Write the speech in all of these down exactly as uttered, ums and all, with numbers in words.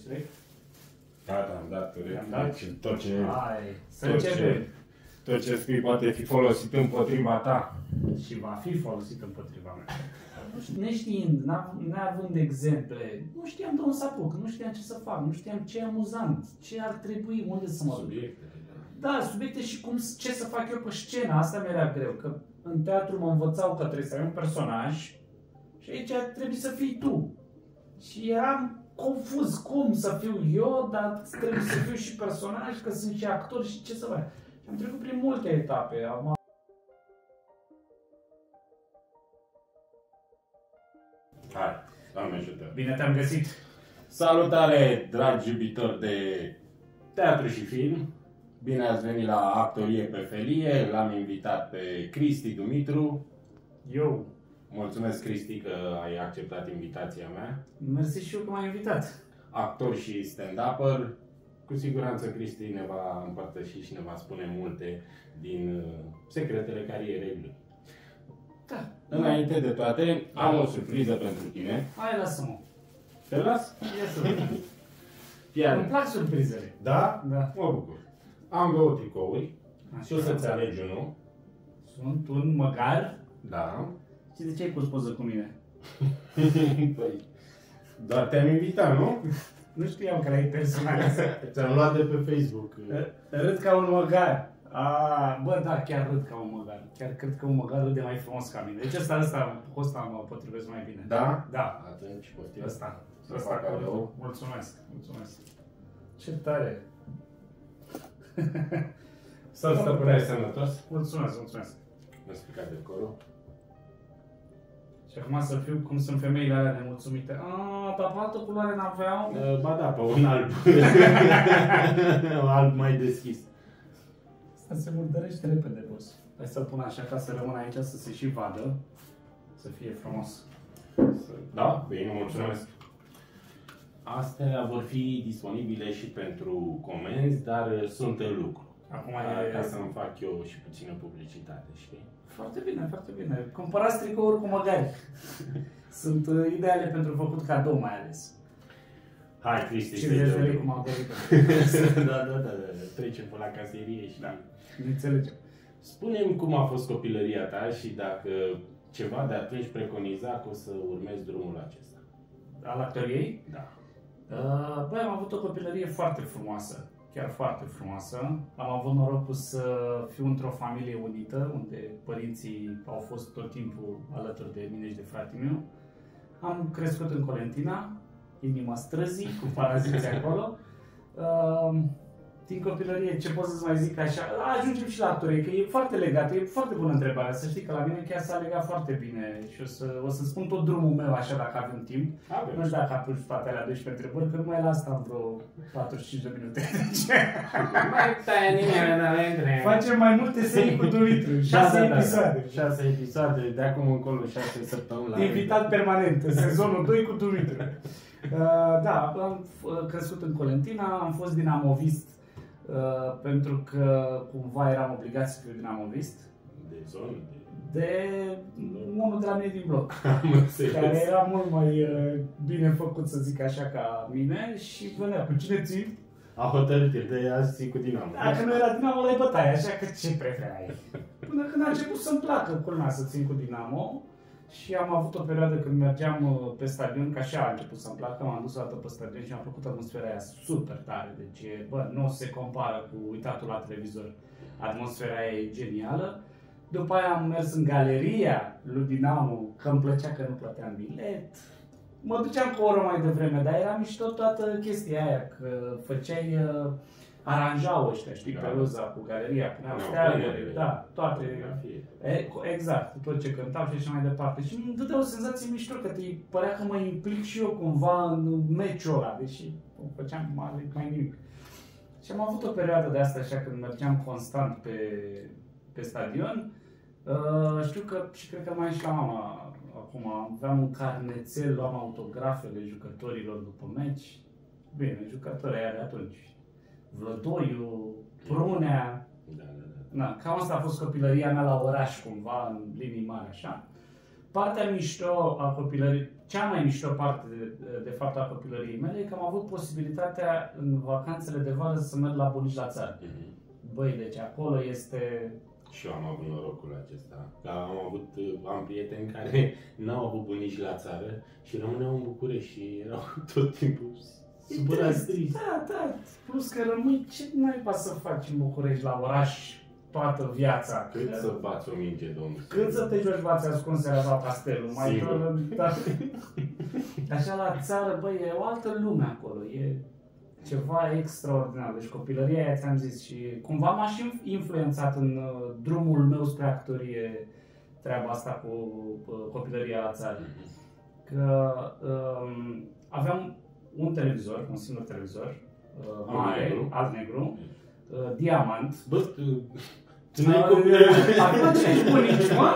Rec? Gata, am dat Am dat? tot ce, Hai, să tot ce, începem. tot ce scrii poate fi folosit împotriva ta. Și va fi folosit împotriva mea. Nu știu, neștiind, neavând exemple, nu știam de unde să apuc, nu știam ce să fac, nu știam ce e amuzant, ce ar trebui, unde să mă duc. Subiecte. Da, subiecte și cum, ce să fac eu pe scenă, asta mi-era greu, că în teatru mă învățau că trebuie să ai un personaj și aici trebuie să fii tu. Și eram confuz cum să fiu eu, dar trebuie să fiu și personaj, că sunt și actor și ce să fac. Și am trecut prin multe etape. Am... Hai, Doamne ajută. Bine te-am găsit! Salutare, dragi iubitori de teatru și film. Bine ați venit la Actorie pe Felie. L-am invitat pe Cristi Dumitru. Eu. Mulțumesc, Cristi, că ai acceptat invitația mea. Mersi și eu că m-ai invitat. Actor și stand-upper. Cu siguranță Cristi ne va împărtăși și ne va spune multe din uh, secretele carierei lui. Da. Înainte de toate, am o surpriză pentru tine. Hai, lasă-mă. Te las? Ia să vedem. Iar, Îmi plac surprizele. da? Da. Mă bucur. Am două tricouri. Așa. Și o să-ți alegi unul. Sunt un măgar. Da. Și de ce ai pus poză cu mine? Păi, doar te-am invitat, nu? Nu știam că l-ai personalizat. Ți-am luat de pe Facebook. Râd ca un măgar. A, bă, da, chiar râd ca un măgar. Chiar cred că un măgar râde mai frumos ca mine. Deci ăsta, ăsta, cu ăsta mă potrivesc mai bine. Da? Da. Atunci poftim. Ăsta. Să Ăsta fac cu cadou. Mulțumesc. Mulțumesc. Ce tare. Să stăpâneai sănătos. Mulțumesc, mulțumesc. Mi-a explicat decorul. Și acum să fiu cum sunt femeile alea nemulțumite. Aaa, dar pe altă culoare n-aveau? Uh, Ba da, pe un alb. Un alb mai deschis. Asta se murdărește repede, boss. Hai să-l pun așa ca să rămână aici, să se și vadă. Să fie frumos. Da? Bine, mulțumesc. Astea vor fi disponibile și pentru comenzi, dar sunt în lucru. Acum Ca, e... ca să-mi fac eu și puțină publicitate, știi? Foarte bine, foarte bine. Cumpărați tricouri cu măgari. Sunt uh, ideale pentru făcut cadou, mai ales. Hai, Cristi, cincizeci de lei cum am vorbit. Da, da, da, da. Trecem pe la caserie și... Da. Nu înțelegem. Spune-mi cum a fost copilăria ta și dacă ceva de atunci preconiza că o să urmezi drumul acesta. Al actoriei? Da. Uh, băi, am avut o copilărie foarte frumoasă. Chiar foarte frumoasă. Am avut norocul să fiu într-o familie unită, unde părinții au fost tot timpul alături de mine și de fratele meu. Am crescut în Colentina, inima străzii, cu paraziții acolo. Uh, din copilărie, ce pot să-ți mai zic așa, ajungem și la actorie, că e foarte legat, e foarte bună întrebarea. Să știi că la mine chiar s-a legat foarte bine și o să, o să spun tot drumul meu așa dacă avem timp. Avem. Nu știu dacă atunci toate alea doisprezece întrebări, că numai la asta am vreo patruzeci și cinci de minute. Facem mai multe serii cu Dumitru, șase episoade. șase episoade, de acum încolo șase săptămâni. La Invitat permanent, în sezonul doi cu Dumitru. Uh, da, am uh, crescut în Colentina, am fost dinamovist uh, pentru că cumva eram obligat să fiu dinamovist. De zonă? De unul de la mine din bloc, Am înțeles. care era mult mai uh, bine făcut, să zic așa, ca mine și venea cu cine ții. A hotărât el de azi cu Dinamo. Dacă nu era Dinamo, l-ai bătaie, așa că ce preferai? Până când a început să-mi placă culmea să țin cu Dinamo și am avut o perioadă când mergeam pe stadion, că așa a început să-mi placă, m-am dus o dată pe stadion și mi-a plăcut atmosfera aia super tare, deci bă, nu se compară cu uitatul la televizor, atmosfera aia e genială. După aia am mers în galeria lui Dinamo, că îmi plăcea că nu plăteam bilet. Mă duceam cu o oră mai devreme, dar era mișto toată chestia aia, că făceai, uh, aranjau ăștia, știi, Da. Peluza cu galeria, puneau Puneau steaguri, pălările. da, toate, Fotografie. e, exact, tot ce cântau și așa mai departe. Și îmi dădea o senzație mișto, că te părea că mă implic și eu cumva în meciul ăla, deși o făceam mai, mai nimic. Și am avut o perioadă de asta așa, când mergeam constant pe, pe stadion. Uh, știu că, și cred că mai și la mama acum, aveam un carnețel, luam autografele jucătorilor după meci. Bine, jucătorii aia de atunci. Vlădoiu, Prunea. Da, da, da. Na, cam asta a fost copilăria mea la oraș, cumva, în linii mari, așa. partea mișto a copilării, cea mai mișto parte de, de fapt a copilăriei mele e că am avut posibilitatea în vacanțele de vară să merg la bunici la țară. Mm-hmm. Băi, deci acolo este... Și eu am avut norocul acesta. Că am avut, am prieteni care n-au avut bunici la țară și rămâneau în București și erau tot timpul supărați, triști. Da, da. Plus că rămâi, ce naiba să faci în București la oraș toată viața? Cât că... să bați o minge, domnul? Cât să te joci bați ascunse la pastelul? Mai doar, da. Așa la țară, băi, e o altă lume acolo. E ceva extraordinar. Deci copilăria aia ți-am zis și cumva m-a și influențat în uh, drumul meu spre actorie treaba asta cu uh, copilăria la țară. Că uh, aveam un televizor, un singur televizor, uh, mare, negru. Alt negru, uh, diamant. Bă, tu, tu n-ai copii. Acum ce bunici, mă?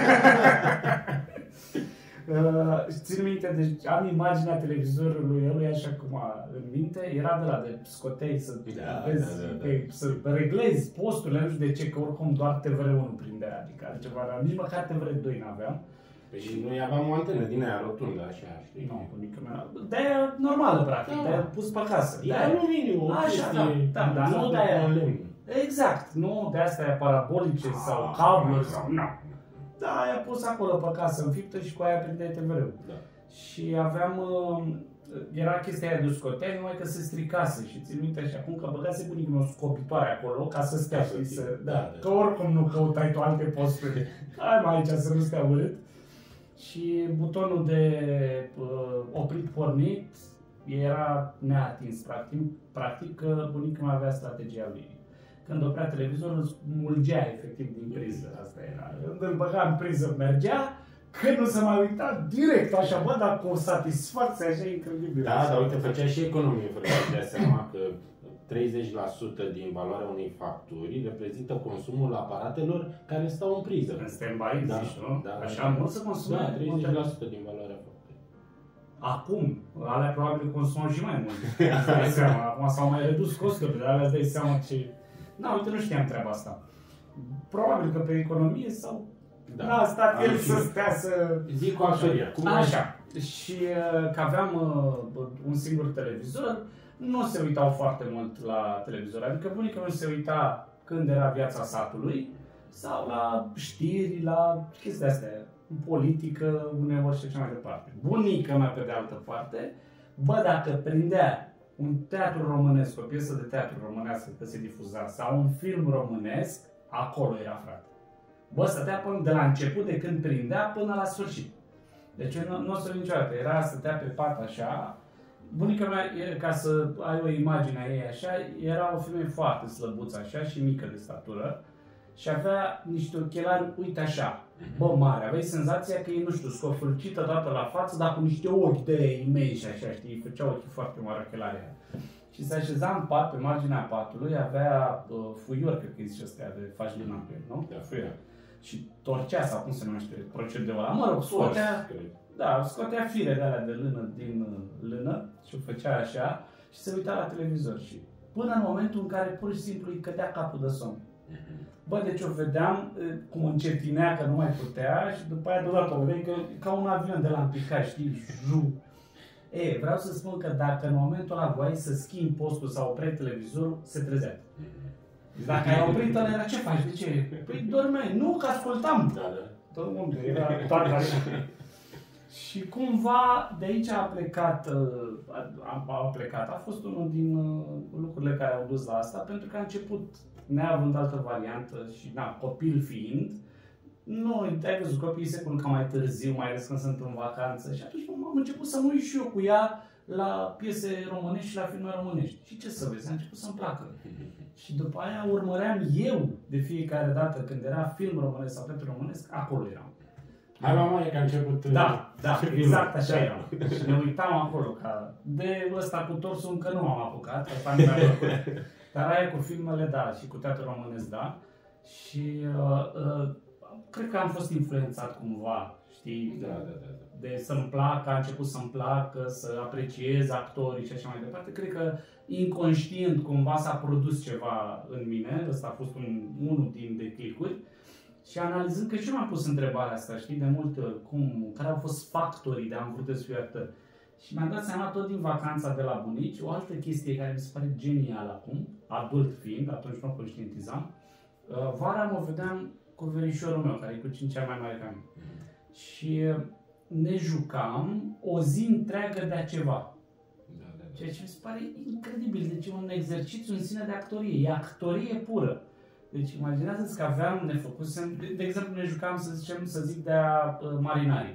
Uh, țin minte, deci am imaginea televizorului ălui așa cum a, în minte, era de la de scoteai să da, vezi, da, da, da. Pe, să reglezi posturile, nu știu de ce, că oricum doar T V R unu prindea, adică altceva, nici măcar T V R doi n-aveam. Păi și noi aveam o antenă din aia rotundă, așa, știi? Nu, bunica mea, de-aia normală, practic, da. de-aia pus pe casă. E aluminiu, o așa, da, da, dar nu de-aia în lemn. Exact, nu de astea parabolice ah, sau cabluri sau, nu. Da, aia pus acolo pe casă, înfiptă și cu aia prindeai T V R-ul. Da. Și aveam, era chestia aia de scotea, numai că se stricase și țin minte și acum că băgase bunicul meu scopitoare acolo ca să stea, știi, să, da, da, că oricum nu căutai tu alte posturi, hai mai aici să nu stea urât. Și butonul de uh, oprit-pornit era neatins, practic, practic că bunicul meu avea strategia lui. Când oprea televizorul, îl mulgea efectiv din priză, asta era. Când îl băga în priză, mergea, când nu se mai uita, direct așa, bă, dar cu o satisfacție așa incredibilă. Da, dar uite, făcea și economie, fără să dea seama că treizeci la sută din valoarea unei facturi reprezintă consumul aparatelor care stau în priză. În stand-by, da, zici, nu? Da, așa da, mult să consumă? Da, treizeci la sută din valoarea facturii. Acum, alea probabil consumă și mai mult. Dai seama, acum s-au mai redus costurile, dar alea îți dai seama ce... Da, uite, nu știam treaba asta. Probabil că pe economie sau... Da, n-a stat el să stea să... Zic cu actoria. Cum așa. Și că aveam uh, un singur televizor, nu se uitau foarte mult la televizor. Adică bunica mea se uita când era Viața satului sau la știri, la chestii astea, politică, uneori și așa mai departe. Bunica mea, pe de altă parte, bă, dacă prindea un teatru românesc, o piesă de teatru românească că se difuza, sau un film românesc, acolo era, frate. Bă, stătea până de la început, de când prindea, până la sfârșit. Deci nu, nu o să niciodată. Era, stătea pe pat așa. Bunica mea, ca să ai o imagine a ei așa, era o femeie foarte slăbuță așa și mică de statură. Și avea niște ochelari, uite așa, bă, mare. Aveai senzația că e, nu știu, scofârcită toată la față, dar cu niște ochi de imensi așa, știi, făcea ochii foarte mari ochelarii aia. Și se așeza în pat, pe marginea patului, avea uh, fuiori, cred că zice ăstea, de faci luna cu el, nu? Da, fuiori. Și torcea, sau cum se numește procedeul ăla, mă rog, scotea, da, scotea fire de alea de lână din lână și o făcea așa și se uita la televizor și până în momentul în care pur și simplu îi cădea capul de somn. Bă, deci o vedeam cum încetinea, că nu mai putea și după aia deodată o vedeai că ca un avion de la împicat, știi, ju. E, vreau să spun că dacă în momentul ăla voiai să schimbi postul sau opreai televizorul, se trezea. Dacă ai oprit ăla, era ce faci? De ce? Păi dormeai. Nu, că ascultam. Da, da. Tot unde era toată așa. Și cumva de aici a plecat, a, a plecat, a fost unul din lucrurile care au dus la asta, pentru că a început, neavând altă variantă și, na, copil fiind, nu, ai văzut, copiii se culcă mai târziu, mai ales când sunt în vacanță și atunci am început să mă uit și eu cu ea la piese românești și la filme românești. Și ce să vezi, a început să-mi placă. Și după aia urmăream eu de fiecare dată când era film românesc sau teatru românesc, acolo eram. Hai la mare că a început... Da, da, exact așa eram. Și ne uitam acolo, ca de ăsta cu torsul încă nu m-am apucat, asta nu mi-a plăcut. Dar aia cu filmele, da, și cu teatru românesc, da. Și uh, uh, cred că am fost influențat cumva, știi, da, da, da, da. de să-mi placă, a început să-mi placă, să apreciez actorii și așa mai departe. Cred că inconștient cumva s-a produs ceva în mine, ăsta a fost un, unul din declicuri. Și analizând, că și eu m-am pus întrebarea asta, știi, de multe ori, cum, care au fost factorii de a am vrut să fiu actor. Și mi-am dat seama tot din vacanța de la bunici, o altă chestie care mi se pare genială acum, adult fiind, atunci nu o conștientizam. Vara mă vedeam cu verișorul meu, care e cu cinci ani mai mare ca mine. Și ne jucam o zi întreagă de-a ceva. Da, da, da. Ceea ce mi se pare incredibil. Deci e un exercițiu în sine de actorie. E actorie pură. Deci imaginează-ți că aveam, ne făcusem, de, de exemplu ne jucam, să zicem, să zic, de-a uh, marinarii.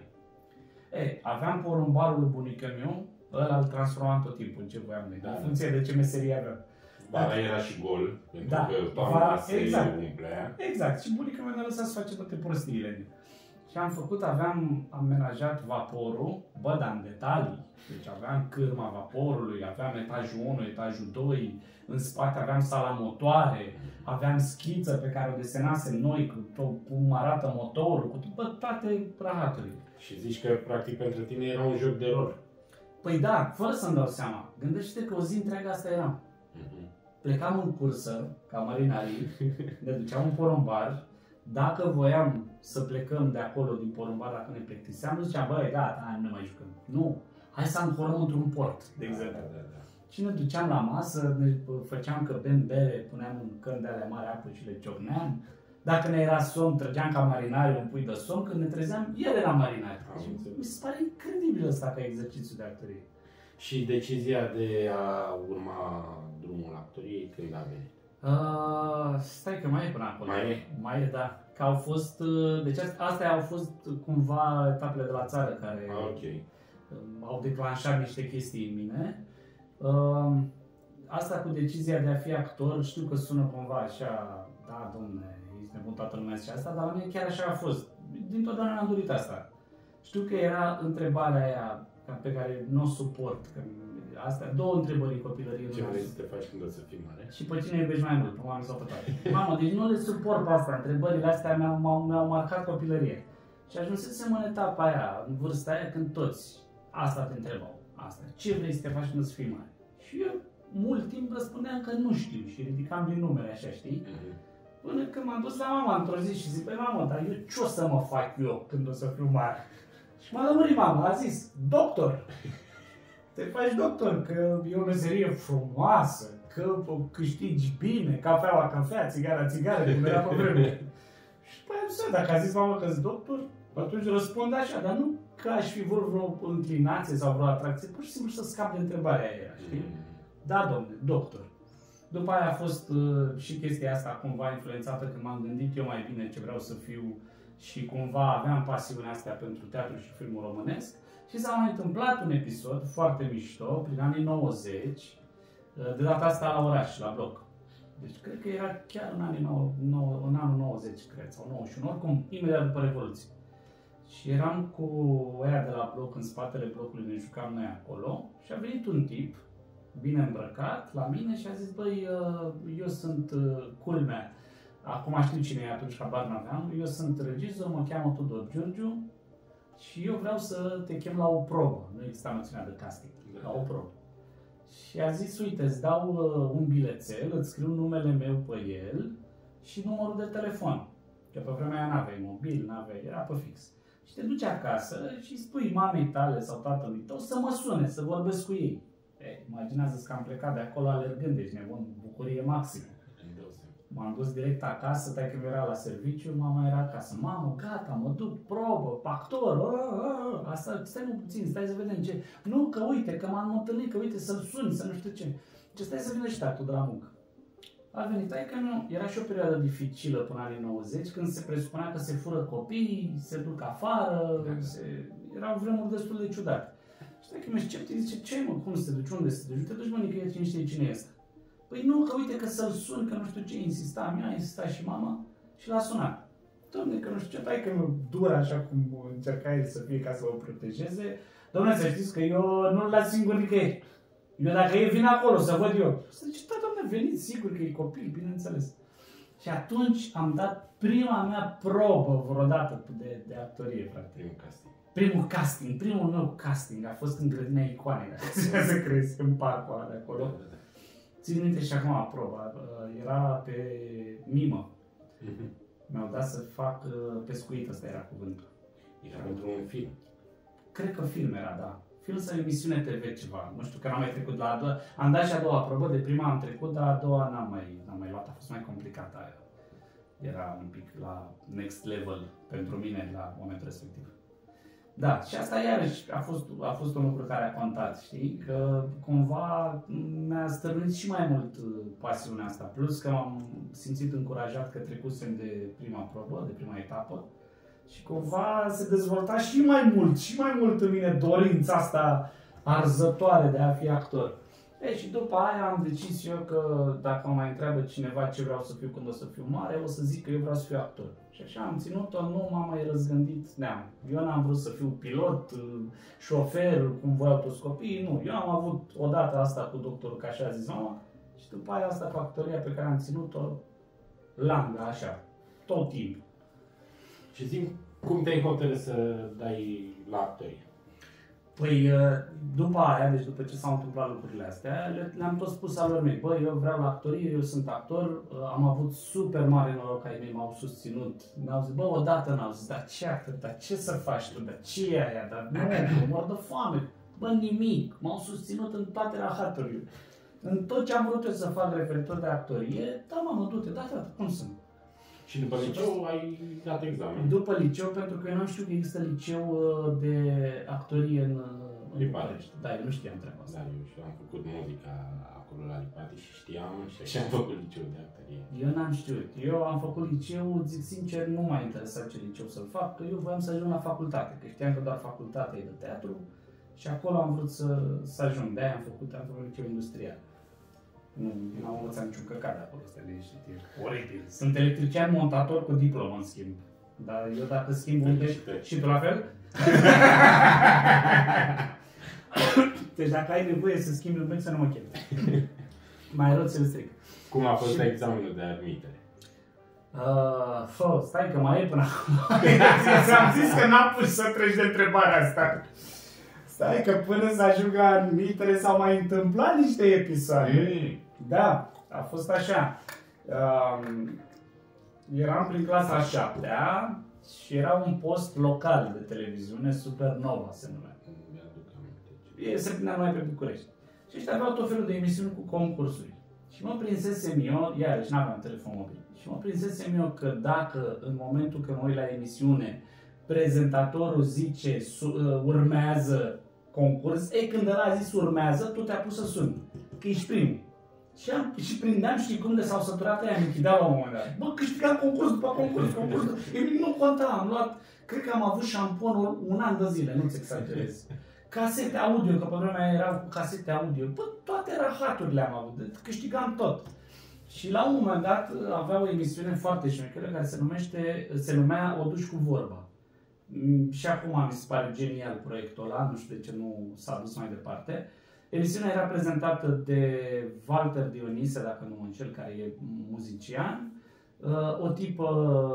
E, aveam porumbarul lui bunicul meu, ăla îl transformam tot timpul în ce voiam noi, da, în funcție de ce meserie aveam. Vara era și gol, pentru da, că toamna se exact, umplea. Exact, și bunica mea ne-a lăsat să face toate prostiile. Și am făcut, aveam amenajat vaporul, bă, dar în detalii. Deci aveam cârma vaporului, aveam etajul unu, etajul doi, în spate aveam sala motoare, aveam schiță pe care o desenasem noi, cu tot, cum arată motorul, cu bă, toate rahaturile. Și zici că, practic, pentru tine era un joc de rol. Păi da, fără să-mi dau seama. Gândește-te că o zi întreagă asta eram. Uh-huh. Plecam în cursă, ca marinarii, ne duceam în porumbar. Dacă voiam să plecăm de acolo, din porumbar, dacă ne plictiseam, nu ziceam, băi, gata, hai, nu mai jucăm. Nu, hai să ancorăm într-un port, de exemplu. Da, da, da. Și ne duceam la masă, ne făceam că bem bere, puneam în căni de alea mari apă și le ciocneam. Dacă ne era somn, trăgeam ca marinari un pui de somn, când ne trezeam, el era marinari. Deci, mi se pare incredibil ăsta ca exercițiu de actorie. Și decizia de a urma drumul actoriei când a venit? Uh, stai că mai e până acolo. Mai e? Mai e, da. Că au fost, deci astea au fost cumva etapele de la țară care ah, okay. au declanșat niște chestii în mine. Uh, asta cu decizia de a fi actor, știu că sună cumva așa, da, domne, ești nebun, toată lumea zice asta, dar la mine chiar așa a fost. Dintotdeauna mi-am dorit asta. Știu că era întrebarea aia pe care nu o suport. Că astea, două întrebări în copilărie. Ce vrei să te faci când o să fii mare? Și pe cine iubești mai mult, pe mami sau pe tati. Mamă, deci nu le suport asta, întrebările astea mi-au, mi-au marcat copilărie. Și ajunsesem în etapa aia, în vârsta aia, când toți asta te întrebau. Asta. Ce vrei să te faci când o să fii mare? Și eu mult timp răspundeam că nu știu și ridicam din numere așa, știi? Uh-huh. Până când m-am dus la mama într-o zi și zic, păi mamă, dar eu ce o să mă fac eu când o să fiu mare? Și m-a lămurit mama, a zis, doctor! Te faci doctor, că e o meserie frumoasă, că câștigi bine, cafeaua, cafea, țigara, țigară, cum era pe vreme. Și păi am zis, dacă a zis mama că-s doctor, atunci răspunde așa, dar nu că aș fi vrut vreo înclinație sau vreo atracție, pur și simplu să scap de întrebarea aia, știi? Da, domne, doctor. După aia a fost uh, și chestia asta cumva influențată când m-am gândit eu mai bine ce vreau să fiu și cumva aveam pasiunea asta pentru teatru și filmul românesc. Și s-a mai întâmplat un episod foarte mișto, prin anii nouăzeci, de data asta la oraș, la bloc. Deci cred că era chiar în, anii nouă, nouă, în anul nouăzeci, cred, sau nouăzeci și unu, oricum, imediat după Revoluție. Și eram cu aia de la bloc, în spatele blocului, ne jucam noi acolo și a venit un tip, bine îmbrăcat, la mine și a zis, băi, eu sunt culmea. Acum știu cine e, atunci habar n-aveam. Eu sunt regizor, mă cheamă Tudor Giurgiu și eu vreau să te chem la o probă. Nu exista noțiunea de casting, la o probă. Și a zis, uite, îți dau uh, un bilețel, îți scriu numele meu pe el și numărul de telefon. Că pe vremea aia n-aveai mobil, n-aveai, era pe fix. Și te duci acasă și spui mamei tale sau tatălui tău să mă sune, să vorbesc cu ei. E, imaginează-ți că am plecat de acolo alergând, deci nebun, bucurie maximă. M-am dus direct acasă, taică mi era la serviciu, mama era acasă. Mamă, gata, mă duc, probă, actor, a, a, asta, stai mă puțin, stai să vedem ce. Nu, că uite, că m-am întâlnit, că uite, să-l suni, să nu știu ce. Deci stai să vină și tatu de la muncă. A venit, taică nu, era și o perioadă dificilă până anii nouăzeci, când se presupunea că se fură copii, se duc afară, se... erau vremuri destul de ciudate. Și taică mi-e sceptic, zice, ce mă, cum să te duci, unde să te duci? Te duci, mă, nicăieri, cine știe cine este. Păi nu, că uite că să-l sun, că nu știu ce, insista, mi-a insistat și mama și l-a sunat. Doamne, că nu știu ce, tai că nu dură așa cum încerca el să fie ca să o protejeze. Doamne, să știți că eu nu-l las singur nicăieri. Eu dacă e vin acolo, să văd eu. Să zice, da, doamne, veniți, sigur că e copil, bineînțeles. Și atunci am dat prima mea probă vreodată de, de actorie, frate. Primul casting. Primul casting, primul meu casting a fost în grădina Icoanei, dacă să crezi, în parcul ăla de acolo. Da, da, da. Țin minte și acum proba, era pe mimă. Mm-hmm. Mi-au dat să fac uh, pescuit, ăsta era cuvântul. Era pentru un film. Cred că film era, da. Film sau emisiune T V ceva. Nu știu, că n-am mai trecut la a doua. Am dat și a doua probă, de prima am trecut, dar a doua n-am mai, n-am mai luat. A fost mai complicată aia. Era un pic la next level pentru mine la momentul respectiv. Da, și asta iarăși a fost, a fost un lucru care a contat, știi? Că cumva mi-a stăruit și mai mult pasiunea asta. Plus că m-am simțit încurajat că trecusem de prima probă, de prima etapă. Și cumva se dezvolta și mai mult, și mai mult în mine dorința asta arzătoare de a fi actor. E, și după aia am decis eu că dacă mă mai întreabă cineva ce vreau să fiu când o să fiu mare, o să zic că eu vreau să fiu actor. Și așa am ținut-o, nu m-am mai răzgândit neam. Eu n-am vrut să fiu pilot, șofer, cum voiau toți copiii, nu. Eu am avut odată asta cu doctorul, că așa a zis mama, și după aia asta cu actoria pe care am ținut-o langă, așa, tot timpul. Și zi, cum te-ai hotărât să dai la actorie? Păi, după aia, deci după ce s-au întâmplat lucrurile astea, le-am tot spus alor mei, băi, eu vreau la actorie, eu sunt actor, am avut super mare noroc că ai mei m-au susținut. Mi-au zis, bă, odată n-au zis, dar ce actor, dar ce să faci tu, dar ce e aia, dar nu, mor de foame, bă, nimic, m-au susținut în toate rahaturile. În tot ce am vrut eu să fac referitor de actorie, da, mamă, du-te, da, da, cum sunt? Și după liceu ai dat examen? După liceu, pentru că eu nu știu că există liceu de actorie în Liparești. Da, eu nu știam treaba asta. Da, eu și am făcut muzica acolo la Lipate și știam și așa am făcut liceu de actorie. Eu n-am știut. Eu am făcut liceu, zic sincer, nu m-a interesat ce liceu să-l fac, că eu voiam să ajung la facultate, că știam că doar facultatea e de teatru și acolo am vrut să, să ajung. De-aia am făcut, am făcut liceu industrial. Nu, nu am învățat niciun căcat de acolo, ăsta liniștit, e oribil. Sunt electrician montator cu diplomă, în schimb. Dar eu dacă schimb un pic, și tu la fel? Deci dacă ai nevoie să schimbi un pic, să nu mă chem. Mai rău ți-l stric. Cum a fost și... examenul de admitere? Uh, fă, stai că mai e până acum. Ți-am zis că n-am pus să treci de întrebarea asta. Stai că până să ajung la admitere s-au mai întâmplat niște episoade. Mm. Da, a fost așa. Um, eram prin clasa a șaptea și era un post local de televiziune, Supernova se numea. E se prindea numai pe București. Și ăștia aveau tot felul de emisiuni cu concursuri. Și mă prinsesem eu, iarăși n-aveam telefon mobil, și mă prinsesem eu că dacă în momentul când mă uit la emisiune prezentatorul zice urmează concurs, ei când ăla zis urmează, tu te-a pus să suni, că ești primul. Și, am, și prindeam, știi cum de s-au săturat aia, mi închideau la un moment dat. Bă, câștigam concurs după concurs, concurs, nu conta, am luat, cred că am avut șamponul un an de zile, nu-ți exagerez. Casete audio, că pe vremea aia erau cu casete audio, bă, toate rahaturile am avut, câștigam tot. Și la un moment dat avea o emisiune foarte șmecheră care se numește, se numea O duci cu vorba. Și acum mi se pare genial proiectul ăla, nu știu de ce nu s-a dus mai departe. Emisiunea era prezentată de Walter Dionise, dacă nu mă înșel, care e muzician, o tipă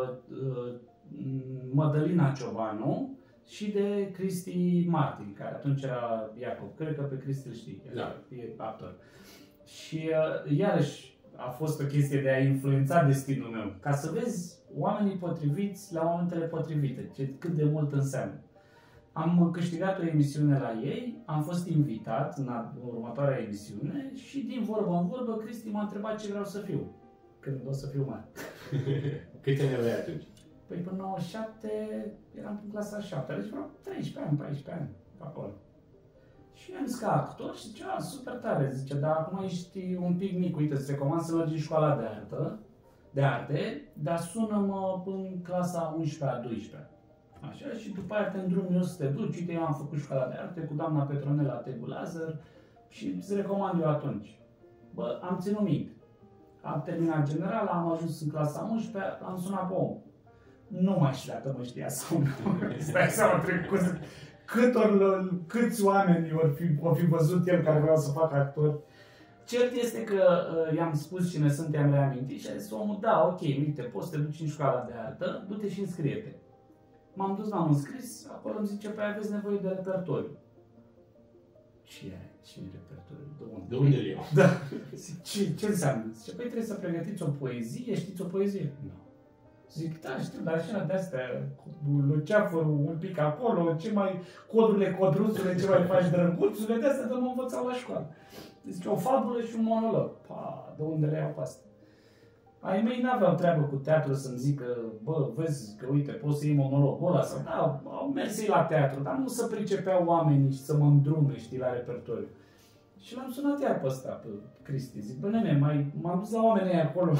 Mădălina Ciobanu și de Cristi Martin, care atunci era Iacob. Cred că pe Cristi îl știi, da. E actor. Și iarăși a fost o chestie de a influența destinul meu, ca să vezi oamenii potriviți la momentele potrivite, cât de mult înseamnă. Am câștigat o emisiune la ei, am fost invitat în următoarea emisiune și din vorbă în vorbă Cristi m-a întrebat ce vreau să fiu, când o să fiu mare. Câți ani aveai atunci? Păi până în nouăzeci și șapte eram în clasa a șaptea, deci vreo treisprezece ani, paisprezece ani, pe acolo. Și am zis ca actor și zice, a, super tare, zice, dar acum ești un pic mic, uite, îți recomand să mergi în școala de artă, de arte, dar sună-mă în clasa a unsprezecea, a doisprezecea. Așa, și după aia te îndrum eu să te duci, uite, eu am făcut școala de arte cu doamna Petronela Tegu Lazar și îți recomand eu atunci. Bă, am ținut minte. Am terminat general, am ajuns în clasa a unsprezecea, am sunat pe om. Nu mai știu dacă mă știa sau nu. Stai seama, trecut. Cât or, câți oameni or fi, or fi văzut el care vreau să facă actor. Cert este că uh, i-am spus cine sunt, i-am reamintit și a zis omul, da, ok, uite, poți să te duci în școala de artă, du-te și înscrie-te. M-am dus, m-am înscris, acolo îmi zice, păi aveți nevoie de repertoriu. Ce e? Ce e repertoriu? De unde? De unde le iau? Da. Ce, ce înseamnă? Zice, păi trebuie să pregătiți o poezie, știți o poezie? Nu. Zic, da, știu, dar așa de-astea, cu luceafărul un pic acolo, ce mai, codurile, codruțule, ce mai faci drăguțule, de-astea de mă învățau la școală. Zice, o fabulă și un monolog. Pa, de unde le iau pe asta? Ai mei n-aveau treabă cu teatru să-mi zică, bă, vezi că uite, poți să iei monologul ăla sau da, au mers ei la teatru, dar nu să pricepeau oamenii și să mă îndrume, știi, la repertoriu. Și l-am sunat iar pe ăsta, pe Cristi, zic, bă, nene, mai, m-am dus la oamenii acolo,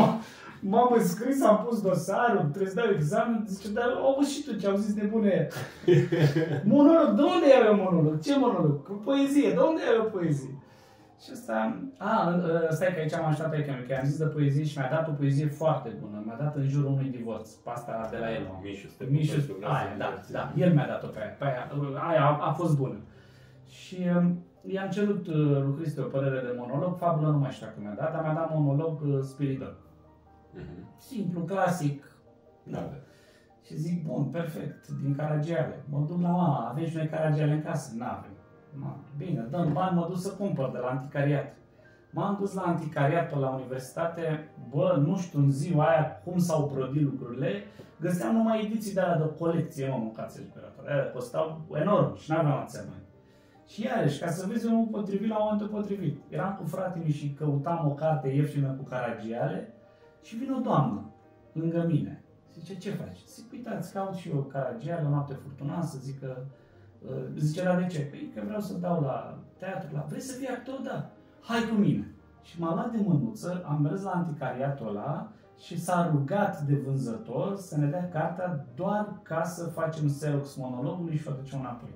m-am înscris, am pus dosarul, trebuie să dau examen, zice, dar auzi și tu ce au zis de bune. Monolog, de unde iau eu monolog? Ce monolog? Cu poezie, de unde iau eu poezie? Și ăsta, a, stai că aici am așteptat pe Chemic, că am zis de poezie și mi-a dat o poezie foarte bună, mi-a dat în jurul unui divorț, pe asta de la el. Mișu, Mișu, aia, da, da, el mi-a dat-o pe aia, pe aia, aia a, a fost bună. Și i-am cerut lui Cristi o părere de monolog, fabulă nu mai știu dacă mi-a dat, dar mi-a dat monolog spiritual. Mm-hmm. Simplu, clasic. Da. Da. Și zic, bun, perfect, din Caragiale. Mă duc la mama, aveți noi Caragiale în casă? N-avem. Bine, dăm bani, mă duc să cumpăr de la anticariat. M-am dus la anticariat pe la universitate, bă, nu știu în ziua aia cum s-au prodit lucrurile, găseam numai ediții de alea de colecție, mă, mâncați respirator. Aia costau enorm și n-aveam ația mai. Și iarăși, ca să vezi omul potrivit la momentul potrivit. Eram cu fratele și căutam o carte ieftină cu Caragiale și vine o doamnă lângă mine. Zice, ce faci? Zic, uitați, caut și eu Caragiale, o noapte furtunoasă, zic că zice, la de ce? Păi că vreau să dau la teatru, la... Vrei să fii actor? Da. Hai cu mine. Și m-a luat de mânuță, am mers la anticariatul ăla și s-a rugat de vânzător să ne dea cartea doar ca să facem Xerox monologului și o ducem înapoi.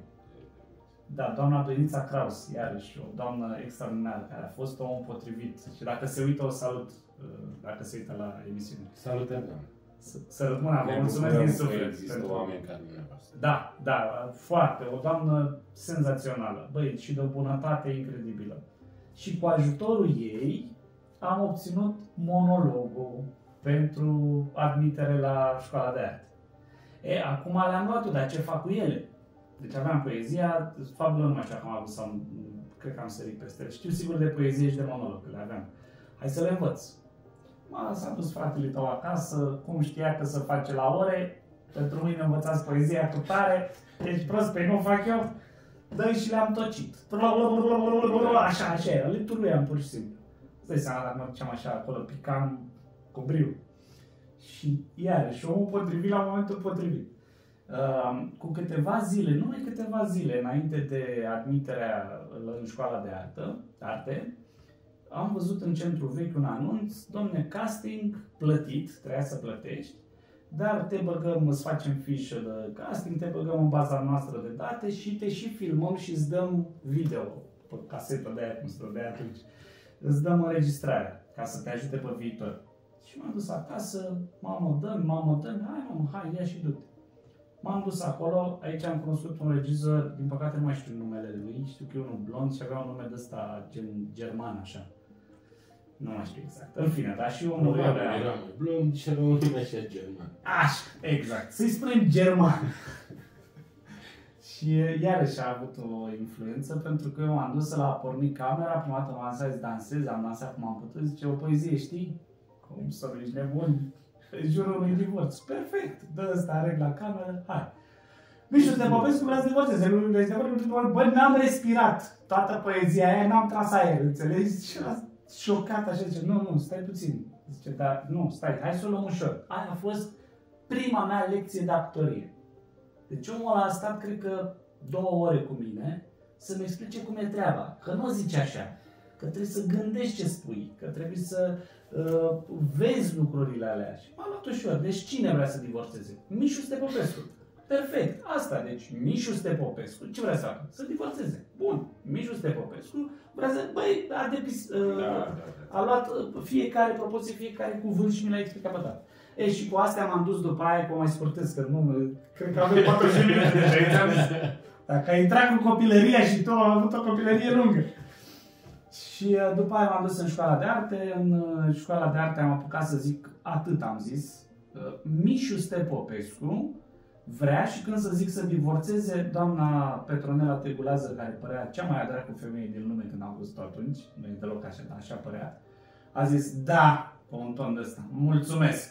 Da, doamna Doinița Kraus, iarăși, o doamnă extraordinară, care a fost omul potrivit. Și dacă se uită, o salut, dacă se uită la emisiune. Salutări, doamne. Să rămână, vă mulțumesc din suflet. Există pentru... oameni ca dumneavoastră. Da, da, foarte, o doamnă senzațională, băi, și de o bunătate incredibilă. Și cu ajutorul ei am obținut monologul pentru admitere la școala de arte. E, acum le-am luat-o, dar ce fac cu ele? Deci aveam poezia, fabulă nu mai știu că am avut sau cred că am sărit peste. Știu sigur de poezie și de monolog, că le aveam. Hai să le învăț. S-a dus fratele tău acasă, cum știa că să face la ore, pentru mine învățați poezia cu tare, deci prost, pe nu fac eu, dă și le-am tocit. Așa, așa era, le turuiam pur și simplu. Îți dai seama dacă mă duceam așa acolo, picam cu briu. Și iarăși, omul potrivit la momentul potrivit. Uh, cu câteva zile, numai câteva zile înainte de admiterea în școala de artă, arte, am văzut în centru vechi un anunț, domne, casting plătit, trebuia să plătești, dar te băgăm, îți facem fișă de casting, te băgăm în baza noastră de date și te și filmăm și îți dăm video, pe casetă de aia, cum se dădea atunci. Îți dăm înregistrarea, ca să te ajute pe viitor. Și m-am dus acasă, mamă, dă mamă, dă hai mamă, hai, ia și du-te. M-am dus acolo, aici am cunoscut un regizor, din păcate nu mai știu numele lui, știu că e unul blond și avea un nume de ăsta gen german, așa. Nu mai știu exact. În fine, dar și omul era blond și avea un nume așa german. Așa, exact. Să-i spunem german. Și iarăși a avut o influență, pentru că eu m-am dus să la porni camera, prima dată m-am zis să dansez, am dansat cum am putut, zice, o poezie, știi? Cum să ești nebun? În jurul unui divorț. Perfect. Dă ăsta, reg la cameră, hai. Mișu, te Popescu vrea să divorțeze. Bă, n-am respirat toată poezia aia, n-am tras aer, înțelegi? Și a șocat așa, zice, nu, nu, stai puțin. Zice, dar nu, stai, hai să o luăm ușor. Aia a fost prima mea lecție de actorie. Deci omul ăla a stat, cred că, două ore cu mine să-mi explice cum e treaba. Că nu zice așa. Că trebuie să gândești ce spui, că trebuie să uh, vezi lucrurile alea. Și m-a luat ușor. Deci cine vrea să divorțeze? Mișu Stepopescu. Perfect. Asta. Deci Mișu Stepopescu. Ce vrea să facă? Să divorțeze. Bun. Mișu Stepopescu vrea să... Băi, a, depis, uh, da, da, da. a luat fiecare propoziție, fiecare cuvânt și mi l-a explicat pe dat. E, și cu astea m-am dus după aia, că mă mai scurtez, că nu... Cred că avem patruzeci de minute deja. Dacă ai intrat cu copilăria și tu am avut o copilărie lungă. Și după aia m-am dus în școala de arte. În școala de arte am apucat să zic, atât am zis, Mișu Stepopescu vrea, și când să zic să divorțeze, doamna Petronela Tegulează, care părea cea mai adracu femeie din lume când am văzut-o atunci, nu e deloc așa, dar așa părea, a zis, da, pe un ton de ăsta, mulțumesc,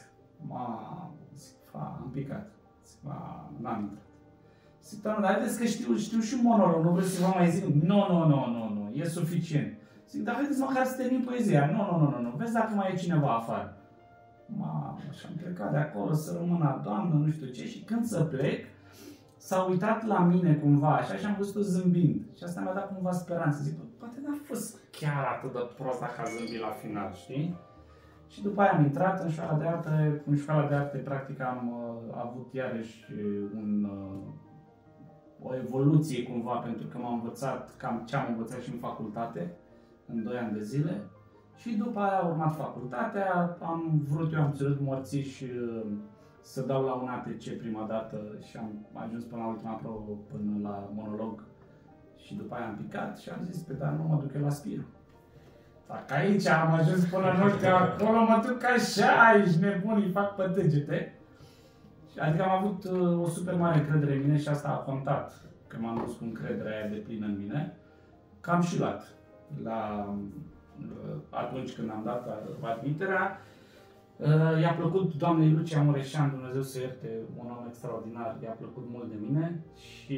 Ma, zic, fa, am picat. Zic, ma, n-am intrat. Zic, doamnă, haideți că știu, știu și monolog, nu vreau să vă mai zic. Nu, nu, nu, nu, nu, e suficient. Zic, dar haideți măcar să termin poezia. Nu, nu, nu, nu, nu, vezi dacă mai e cineva afară. Ma, și am plecat de acolo să rămână doamnă, nu știu ce, și când să plec, s-a uitat la mine cumva așa și am văzut-o zâmbind. Și asta mi-a dat cumva speranță. Zic, poate n-a fost chiar atât de prost dacă a zâmbit la final, știi? Și după aia am intrat în școala de arte. În școala de arte, practic, am uh, avut iarăși un, uh, o evoluție cumva, pentru că m-am învățat cam ce am învățat și în facultate, în doi ani de zile. Și după aia a urmat facultatea, am vrut, eu am ținut morțiș uh, să dau la un A T C prima dată și am ajuns până la ultima probă, până la monolog. Și după aia am picat și am zis, pe dar nu mă duc eu la Spiru. Dacă aici am ajuns până în ultima, acolo mă duc așa, ești nebun, îi fac pe degete. Adică am avut uh, o super mare încredere în mine și asta a contat, că m-am dus cu încrederea aia de plină în mine. Că am și luat. La, uh, atunci când am dat admiterea, uh, i-a plăcut doamnei Lucia Mureșan, Dumnezeu să ierte, un om extraordinar, i-a plăcut mult de mine și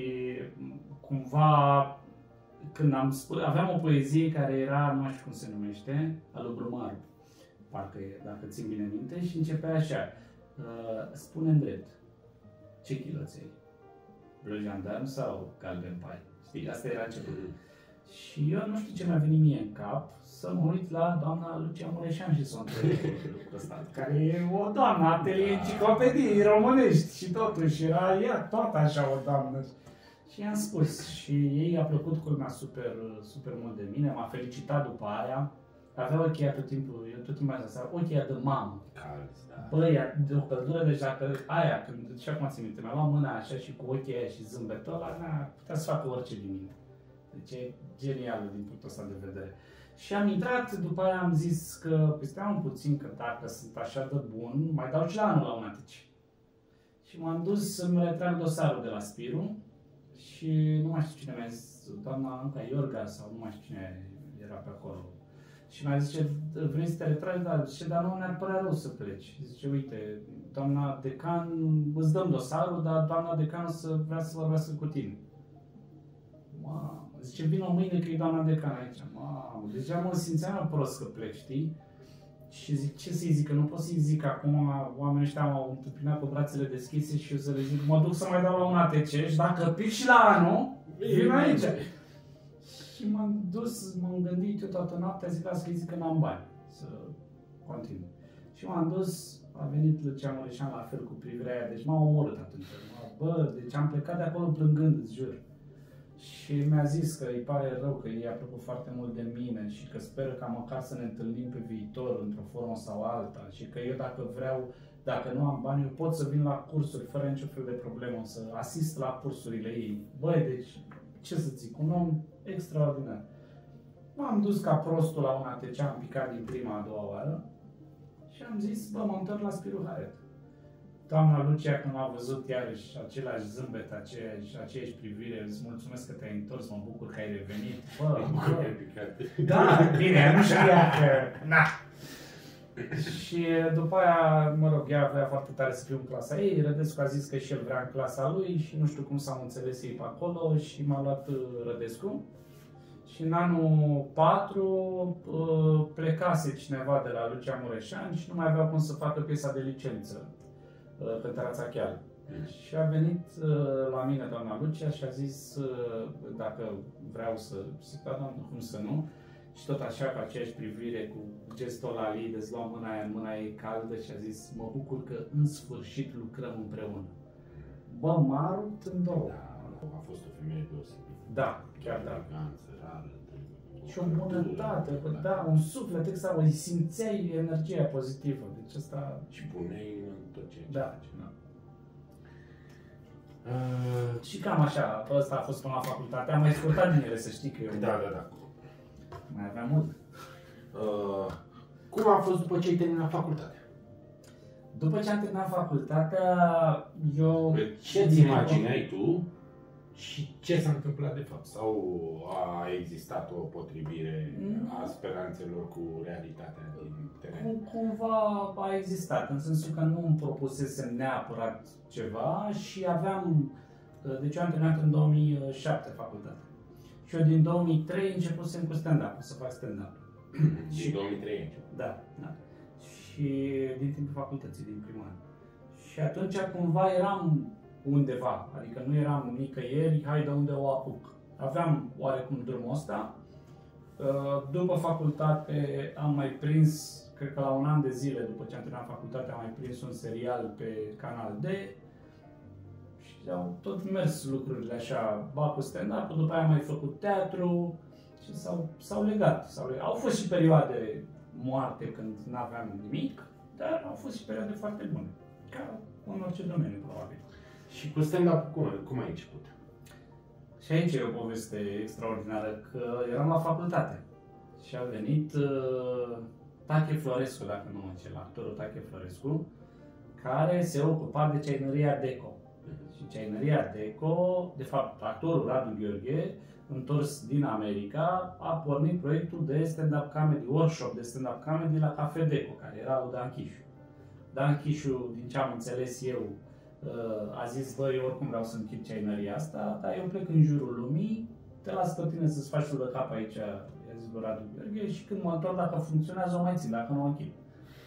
cumva când am spus, aveam o poezie care era, nu știu cum se numește, a lui Brumaru, parcă e, dacă țin bine minte, și începea așa, uh, spune-mi drept, ce chiloței? Bleu jandarm sau galben pai? Știi, asta era începutul. Și eu nu știu ce mi-a venit mie în cap să mă uit la doamna Lucia Mureșan și să o întreb lucrul ăsta, care e o doamnă, atelier enciclopedii românești și totuși era ea tot așa o doamnă. Și i-am spus și ei a plăcut culmea super, super mult de mine, m-a felicitat după aia. Avea ochii tot timpul, eu tot timpul asta, ochii de mamă. Băi, de o căldură deja, că aia, când, și acum țin minte, mi-a luat mâna așa și cu ochii aia și zâmbetul ăla, na, putea să facă orice din mine. Deci e genială din punctul ăsta de vedere. Și am intrat, după aia am zis că, păi stai un puțin, că dacă sunt așa de bun, mai dau și la anul la un A T C. Și m-am dus să-mi retrag dosarul de la Spiru. Și nu mai știu cine mi-a zis, doamna Anca Iorga sau nu mai știu cine era pe acolo. Și mi-a zis, vrei să te retragi? Da, zice, dar nu ne-ar părea rău să pleci. Zice, uite, doamna decan, îți dăm dosarul, dar doamna decan să vrea să vorbească cu tine. Mamă, zice, vină mâine că e doamna decan aici. Mamă, deja mă simțeam prost că plec, știi? Și zic, ce să-i zic, că nu pot să-i zic acum, oamenii ăștia m-au întâmpinat cu brațele deschise și eu să le zic, mă duc să mai dau la un A T C și dacă pic și la anul, vin aici. Și m-am dus, m-am gândit eu toată noaptea, zic, las să-i zic că n-am bani, să continui. Și m-am dus, a venit Lucia Mureșan la fel cu privirea aia, deci m-a omorât atunci. Bă, deci am plecat de acolo plângând, îți jur. Și mi-a zis că îi pare rău, că i-a plăcut foarte mult de mine și că speră ca măcar să ne întâlnim pe viitor într-o formă sau alta și că eu dacă vreau, dacă nu am bani, eu pot să vin la cursuri fără niciun fel de problemă, să asist la cursurile ei. Băi, deci, ce să zic, un om extraordinar. M-am dus ca prostul la un A T C, am picat din prima, a doua oară și am zis, bă, mă întorc la Spiru Haret. Doamna Lucia, când m-a văzut iarăși același zâmbet, aceeași, aceeași privire, îți mulțumesc că te-ai întors, mă bucur că ai revenit. Bă, bă. Da, bine, nu știa că... Na. Și după aia, mă rog, ea vrea foarte tare să fiu în clasa ei, Rădescu a zis că și el vrea în clasa lui și nu știu cum s-au înțeles ei pe acolo și m-a luat Rădescu. Și în anul patru plecase cineva de la Lucia Mureșan și nu mai avea cum să facă piesa de licență. Cântărața Cheală. Și a venit uh, la mine doamna Lucia și a zis uh, dacă vreau să... Zic, da, doamnă, cum să nu? Și tot așa, cu aceeași privire, cu gestul ăla ei, de lua mâna aia în mâna ei caldă și a zis, mă bucur că în sfârșit lucrăm împreună. Bă, m-a rupt în două. Da, a fost o femeie deosebită. Da, chiar da. Rară, și o bunătate, bă, da, un suflet extra, îi simțeai energia pozitivă, deci asta... Și puneai în tot ce da. Face, da. Uh, și cam așa, ăsta a fost până la facultate, am mai scurtat din ele, să știi că eu... Da, da, da. Mai aveam mult. Uh, cum a fost după ce ai terminat facultatea? După ce am terminat facultatea, eu... Ce-ți imagineai tu și ce s-a întâmplat de fapt? Sau a existat o potrivire a speranțelor cu realitatea din teren? Cumva a existat, în sensul că nu îmi propusesem neapărat ceva și aveam... Deci eu am terminat în două mii șapte facultate. Și eu din două mii trei începusem cu stand-up, să fac stand-up. Din două mii trei început? Da, da. Și din timpul facultății, din primul an. Și atunci cumva eram undeva, adică nu eram nicăieri, hai de unde o apuc. Aveam oarecum drumul ăsta. După facultate am mai prins, cred că la un an de zile după ce am terminat facultatea, am mai prins un serial pe Canal D. Și au tot mers lucrurile așa, ba cu stand-up, după aia am mai făcut teatru și s-au legat. S-au legat. Au fost și perioade moarte când nu aveam nimic, dar au fost și perioade foarte bune, ca în orice domeniu, probabil. Și cu stand-up cum, cum ai început? Și aici e o poveste extraordinară, că eram la facultate și a venit uh, Tache Florescu, dacă nu mă înșel, actorul Tache Florescu, care se ocupa de ceaineria Deco. Și ceaineria Deco, de fapt, actorul Radu Gheorghe, întors din America, a pornit proiectul de stand-up comedy, workshop de stand-up comedy la Cafe Deco, care era lui Dan Chișu. Dan Chișu, din ce am înțeles eu, a zis, băi, eu oricum vreau să închid ceaineria asta, dar eu plec în jurul lumii, te las pe tine să-ți faci tu de cap aici, i-a zis lui Radu Gheorghe, și când mă întorc, dacă funcționează, o mai țin, dacă nu o închid.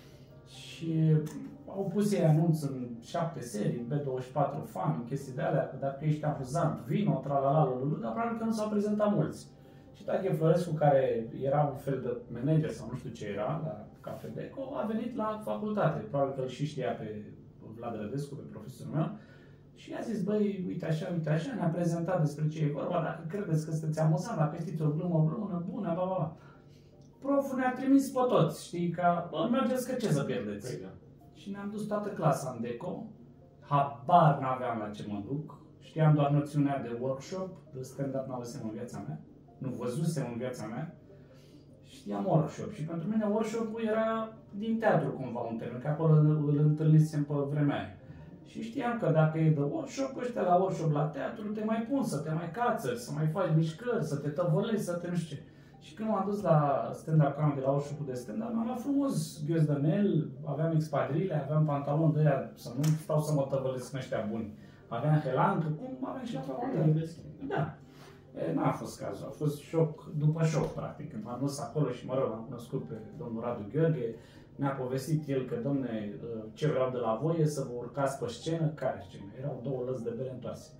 Și au pus ei anunț în șapte serii, B douăzeci și patru Fan, chestii de alea, că dacă ești amuzant, vino, tralala, lulu, dar probabil că nu s-au prezentat mulți. Și Tache Florescu, care era un fel de manager sau nu știu ce era la Cafe Deco, a venit la facultate. Probabil că îl și știa pe Vlad Rădescu, pe profesorul meu, și a zis, băi, uite așa, uite așa, ne-a prezentat despre ce e vorba, dacă credeți că sunteți amuzant, dacă știți o glumă bună, bună, ba, ba, ba. Proful ne-a trimis pe toți, știi, ca, bă, mergeți că ce să pierdeți. Păi, da. Și ne-am dus toată clasa în Deco, habar n-aveam la ce mă duc, știam doar noțiunea de workshop, de stand-up n-avusem în viața mea, nu văzusem în viața mea, știam workshop. Și pentru mine workshop-ul era din teatru cumva un termen, că acolo îl întâlnisem pe vremea aia. Și știam că dacă e de workshop, ăștia la workshop la teatru te mai pun să te mai cațări, să mai faci mișcări, să te tăvălești, să te nu știu ce. Și când m-am dus la stand-up comedy, la workshop-ul de stand-up, m-am luat frumos ghios de mel, aveam expadrile, aveam pantaloni de aia, să nu stau să mă tăvălesc în ăștia buni. Aveam helancă, cum aveam și la facultate. Da. N-a fost cazul, a fost șoc după șoc, practic. Când m-am dus acolo și, mă rog, am cunoscut pe domnul Radu Gheorghe, mi-a povestit el că, domne, ce vreau de la voi e să vă urcați pe scenă. Care scenă? Erau două lăzi de bere întoarse.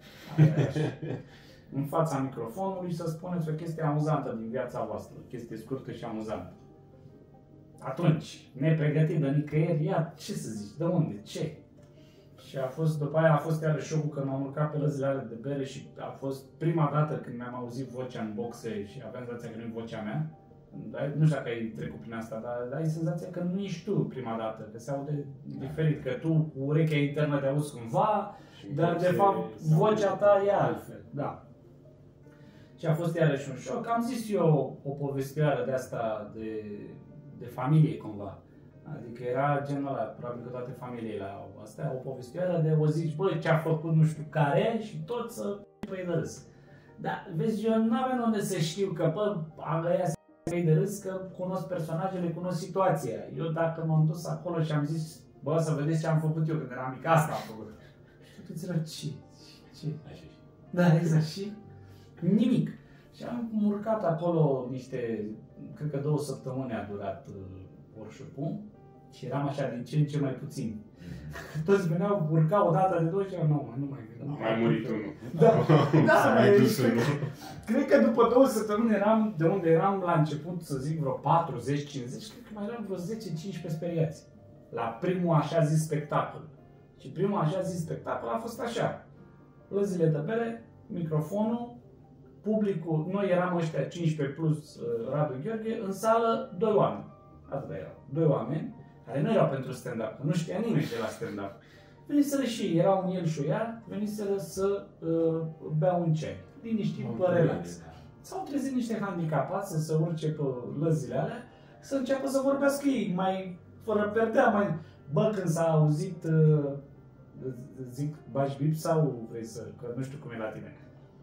În fața microfonului să spuneți o chestie amuzantă din viața voastră, o chestie scurtă și amuzantă. Atunci, nepregătit de nicăieri, ia, ce să zici, de unde, ce? Și a fost, după aia a fost iarăși șocul că m-am urcat pe lăzile alea de bere și a fost prima dată când mi-am auzit vocea în boxe și aveam senzația că nu e vocea mea. Nu știu dacă ai trecut prin asta, dar ai senzația că nu ești tu prima dată, că se aude diferit, că tu cu urechea internă te auzi cumva, dar de fapt vocea ta e altfel. Da. Și a fost iarăși un șoc. Am zis eu o povestioară de asta de, de familie cumva. Adică era genul ăla, probabil că toate familiile au astea, o povestioară de o zici, bă, ce-a făcut nu știu care și tot să păi de râs. Dar, vezi, eu nu aveam unde să știu că, bă, ăia se păi de râs, că cunosc personajele, cunosc situația. Eu dacă m-am dus acolo și am zis, bă, să vedeți ce am făcut eu când eram mic, asta am făcut. Și tu ți-era, ce? Ce? Da, exact, și nimic. Și am urcat acolo niște, cred că două săptămâni a durat uh, workshop-ul. Și eram așa din ce în ce mai puțin. Toți veneau, urcau o dată de două și nu, nu mai vin. A mai murit unul. Da, da, mai dus unul. Cred că după două săptămâni eram, de unde eram la început, să zic, vreo patruzeci cincizeci, cred că mai eram vreo zece cincisprezece speriați. La primul așa zis spectacol. Și primul așa zis spectacol a fost așa. Lăzile de bere, microfonul, publicul, noi eram ăștia cincisprezece plus Radu Gheorghe, în sală doi oameni. Atât erau. Doi oameni care nu erau pentru stand-up, că nu știa nimeni de la stand-up. Veniseră și era un el și o ea, veniseră să uh, bea un ceai, liniștit, pe relax. S-au trezit niște handicapați să se urce pe lăzile alea, să înceapă să vorbească ei, mai fără perdea, mai... Bă, când s-a auzit, uh, zic, bagi bip sau vrei să, că nu știu cum e la tine.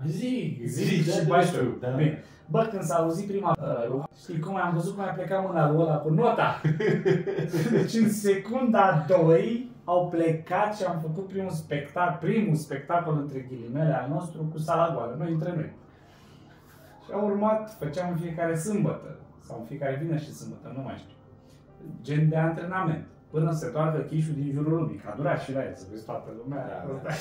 Zic, Zic și baștiu. Da. Bine. Bă, când s-a auzit prima uh, știi cum am văzut cum a plecat mâna lui ăla cu nota? Deci în secunda doi au plecat și am făcut primul spectacol, primul spectacol între ghilimele al nostru cu sala goală, noi între noi. Și a urmat, făceam în fiecare sâmbătă, sau în fiecare vineri și sâmbătă, nu mai știu. Gen de antrenament, până se toarcă chișul din jurul lumii, că a durat și la el, să vezi toată lumea, da, da.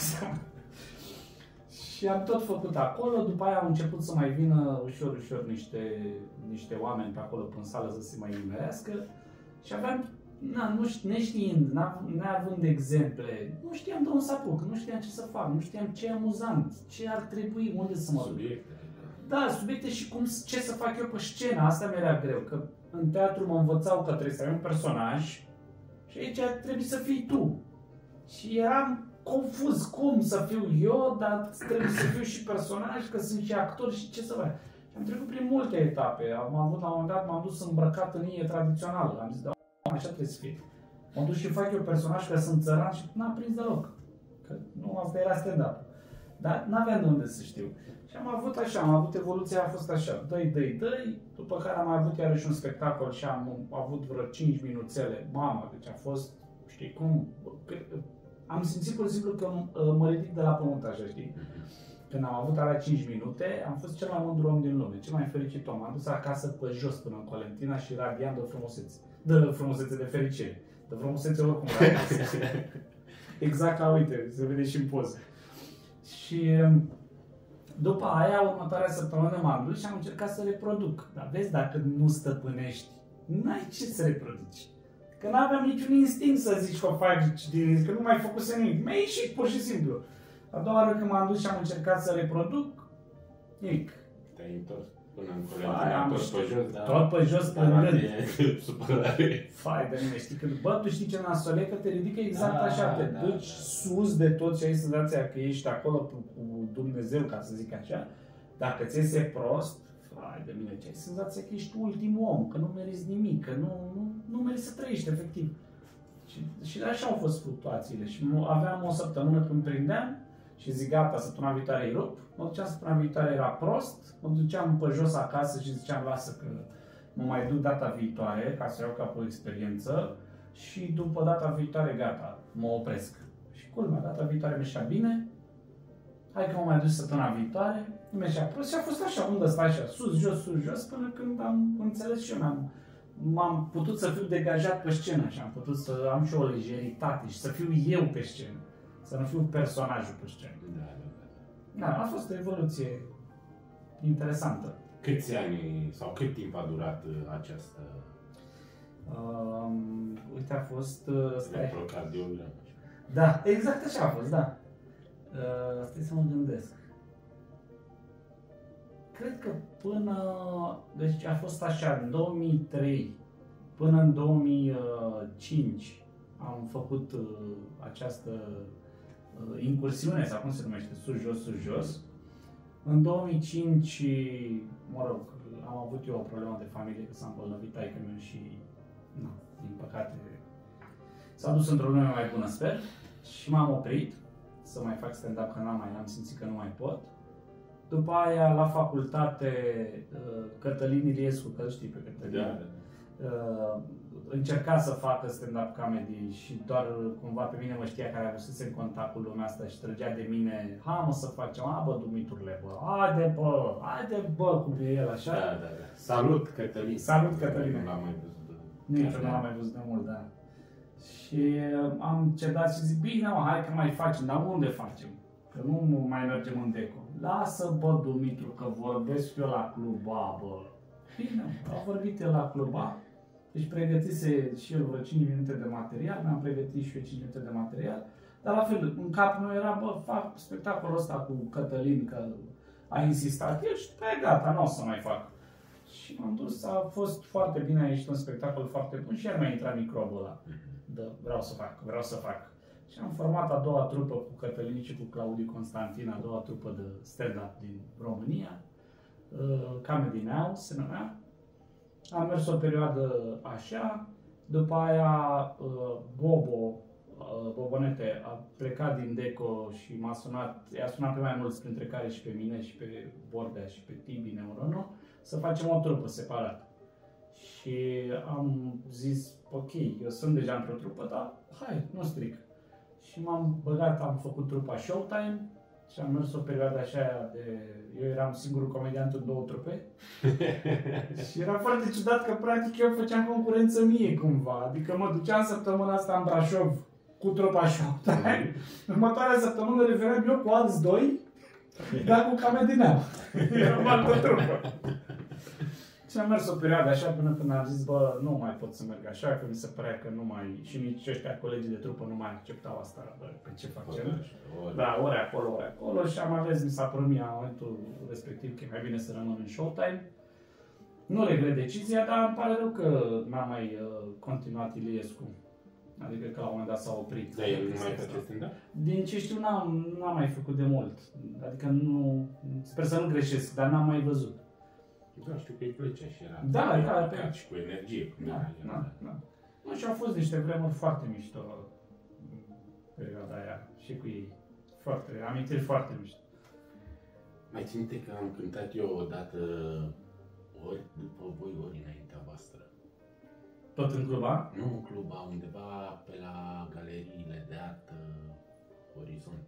Și am tot făcut acolo, după aia au început să mai vină ușor, ușor niște, niște oameni pe acolo în sală să se mai nimerească și aveam, na, nu știu, neștiind, neavând exemple, nu știam de unde să apuc, nu știam ce să fac, nu știam ce e amuzant, ce ar trebui, unde să mă duc. Subiecte. Da, subiecte și cum, ce să fac eu pe scenă, asta mi-era greu, că în teatru mă învățau că trebuie să ai un personaj și aici trebuie să fii tu. Și eram confuz cum să fiu eu, dar trebuie să fiu și personaj, că sunt și actor și ce să fac. Și am trecut prin multe etape. Am avut la un moment dat, m-am dus îmbrăcat în ie tradițională. Am zis, da, așa trebuie să fie. M-am dus și fac eu personaj, că sunt țăran și n-am prins deloc. Că nu, asta era stand-up. Dar n-aveam de unde să știu. Și am avut așa, am avut evoluția, a fost așa, dăi, dăi, dăi, după care am avut iarăși un spectacol și am avut vreo cinci minuțele. Mamă, deci a fost, știi cum, am simțit pur și simplu că mă ridic de la pământ, așa, știi? Când am avut alea cinci minute, am fost cel mai mândru om din lume, cel mai fericit om. Am dus acasă pe jos până în Colentina și radiam de frumusețe. De frumusețe, de fericire. De frumusețe oricum la acasă. Exact ca, uite, se vede și în poză. Și după aia, următoarea săptămână m-am dus și am încercat să reproduc. Dar vezi, dacă nu stăpânești, n-ai ce să reproduci. Că n-aveam niciun instinct să zici că o faci din că nu mai făcuse nimic. Mi-a ieșit, pur și simplu. A doua oară când m-am dus și am încercat să reproduc, nimic. Te-ai întors până în Colentina, tot pe jos, da? Tot pe jos, plângând. Supărare. Fai de mine, știi, când, bă, tu știi ce nasole, că te ridică exact da, așa, te da, duci da. sus de tot și ai senzația că ești acolo cu Dumnezeu, ca să zic așa. Dacă ți iese prost, fai de mine, ce ai senzația că ești ultimul om, că nu meriți nimic, că nu, nu, nu meriți să trăiești, efectiv. Și, și așa au fost fluctuațiile și aveam o săptămână când prindeam și zic gata, săptămâna viitoare îi rup, mă duceam săptămâna viitoare era prost, mă duceam pe jos acasă și ziceam lasă că mă mai duc data viitoare ca să iau ca o experiență și după data viitoare gata, mă opresc. Și culmea, data viitoare mi-a bine, hai că mă mai duc săptămâna viitoare, nu mi-a prost și a fost așa, unde stai așa, sus, jos, sus, jos, până când am înțeles și eu, m-am, m-am putut să fiu degajat pe scenă și am putut să am și o lejeritate și să fiu eu pe scenă, să nu fiu personajul pe scenă. Da, da, da. Da, a fost o evoluție interesantă. Câți ani sau cât timp a durat această... Um, uite, a fost... Uh, electrocardiogramă. Da, exact așa a fost, da. Uh, stai să mă gândesc. Cred că până... Deci a fost așa, în două mii trei până în două mii cinci am făcut uh, această uh, incursiune, sau cum se numește, sus, jos, sus, jos. În două mii cinci, mă rog, am avut eu o problemă de familie, că s-a îmbolnăvit taică-miu și, na, din păcate, s-a dus într-o lume mai bună, sper, și m-am oprit să mai fac stand-up, că n-am mai, am simțit că nu mai pot. După aia, la facultate, Cătălin Iliescu, că știi pe Cătălin, da, da. Încerca să facă stand-up comedy și doar cumva pe mine mă știa care avusese în contact cu lumea asta și trăgea de mine, ha mă să facem, a bă, dumiturile, bă, haide bă, haide bă, cum e el așa. Da, da, da. Salut Cătălin. Salut Cătălin. Nu l-am mai văzut. Nici eu nu l-am mai văzut de mult, da. Și am cedat și zic, bine mă, hai că mai facem, dar unde facem? Că nu mai mergem în Deco. Lasă bă, Dumitru, că vorbesc eu la Club A, bă. Bine, a vorbit el la Club A. Deci pregătise și el vreo cinci minute de material, mi-am pregătit și eu cinci minute de material, dar la fel, în capul meu era, bă, fac spectacolul ăsta cu Cătălin, că a insistat el și e gata, nu o să mai fac. Și m-am dus, a fost foarte bine, a ieșit un spectacol foarte bun și iar mi-a intrat microbul ăla, de vreau să fac, vreau să fac. Și am format a doua trupă cu Cătălin și cu Claudiu Constantin, a doua trupă de stand-up din România, uh, Comedy Now se numea. Am mers o perioadă așa, după aia Bobo Bobonete a plecat din Deco și m-a sunat, i-a sunat pe mai mulți, printre care și pe mine și pe Bordea și pe Tibi Neurono, să facem o trupă separat. Și am zis, ok, eu sunt deja într-o trupă, dar hai, nu stric. Și m-am băgat, am făcut trupa Showtime și am mers o perioadă așa de... Eu eram singurul comediant în două trupe. Și era foarte ciudat că practic eu făceam concurență mie cumva. Adică mă duceam săptămâna asta în Brașov cu trupa Showtime. Următoarea săptămână reveneam eu cu alți doi, dar cu Camedineam. Eram altă trupă. Și am mers o perioadă așa până când am zis, bă, nu mai pot să merg așa, că mi se părea că nu mai... Și nici ăștia colegii de trupă nu mai acceptau asta, bă, pe ce facem. Ori. Da, ori acolo, ori acolo. Și am ales, mi s-a părut mie în momentul respectiv că e mai bine să rămân în Showtime. Nu regret decizia, dar îmi pare rău că n-a mai uh, continuat Iliescu. Adică că la un moment dat s-a oprit. Dar el nu mai face stand-up? Din ce știu, n-am, n-am mai făcut de mult. Adică nu... Sper să nu greșesc, dar n-am mai văzut. Da, știu că îi plăcea și era Da, da, da, și cu energie. Cum da, era, da, da. Nu, și au fost niște vremuri foarte mișto perioada aia și cu ei. Foarte, amintiri foarte mișto. Mai țin minte că am cântat eu odată ori după voi, ori înaintea voastră. Tot în cluba? Nu în cluba, undeva pe la galeriile de artă Orizont.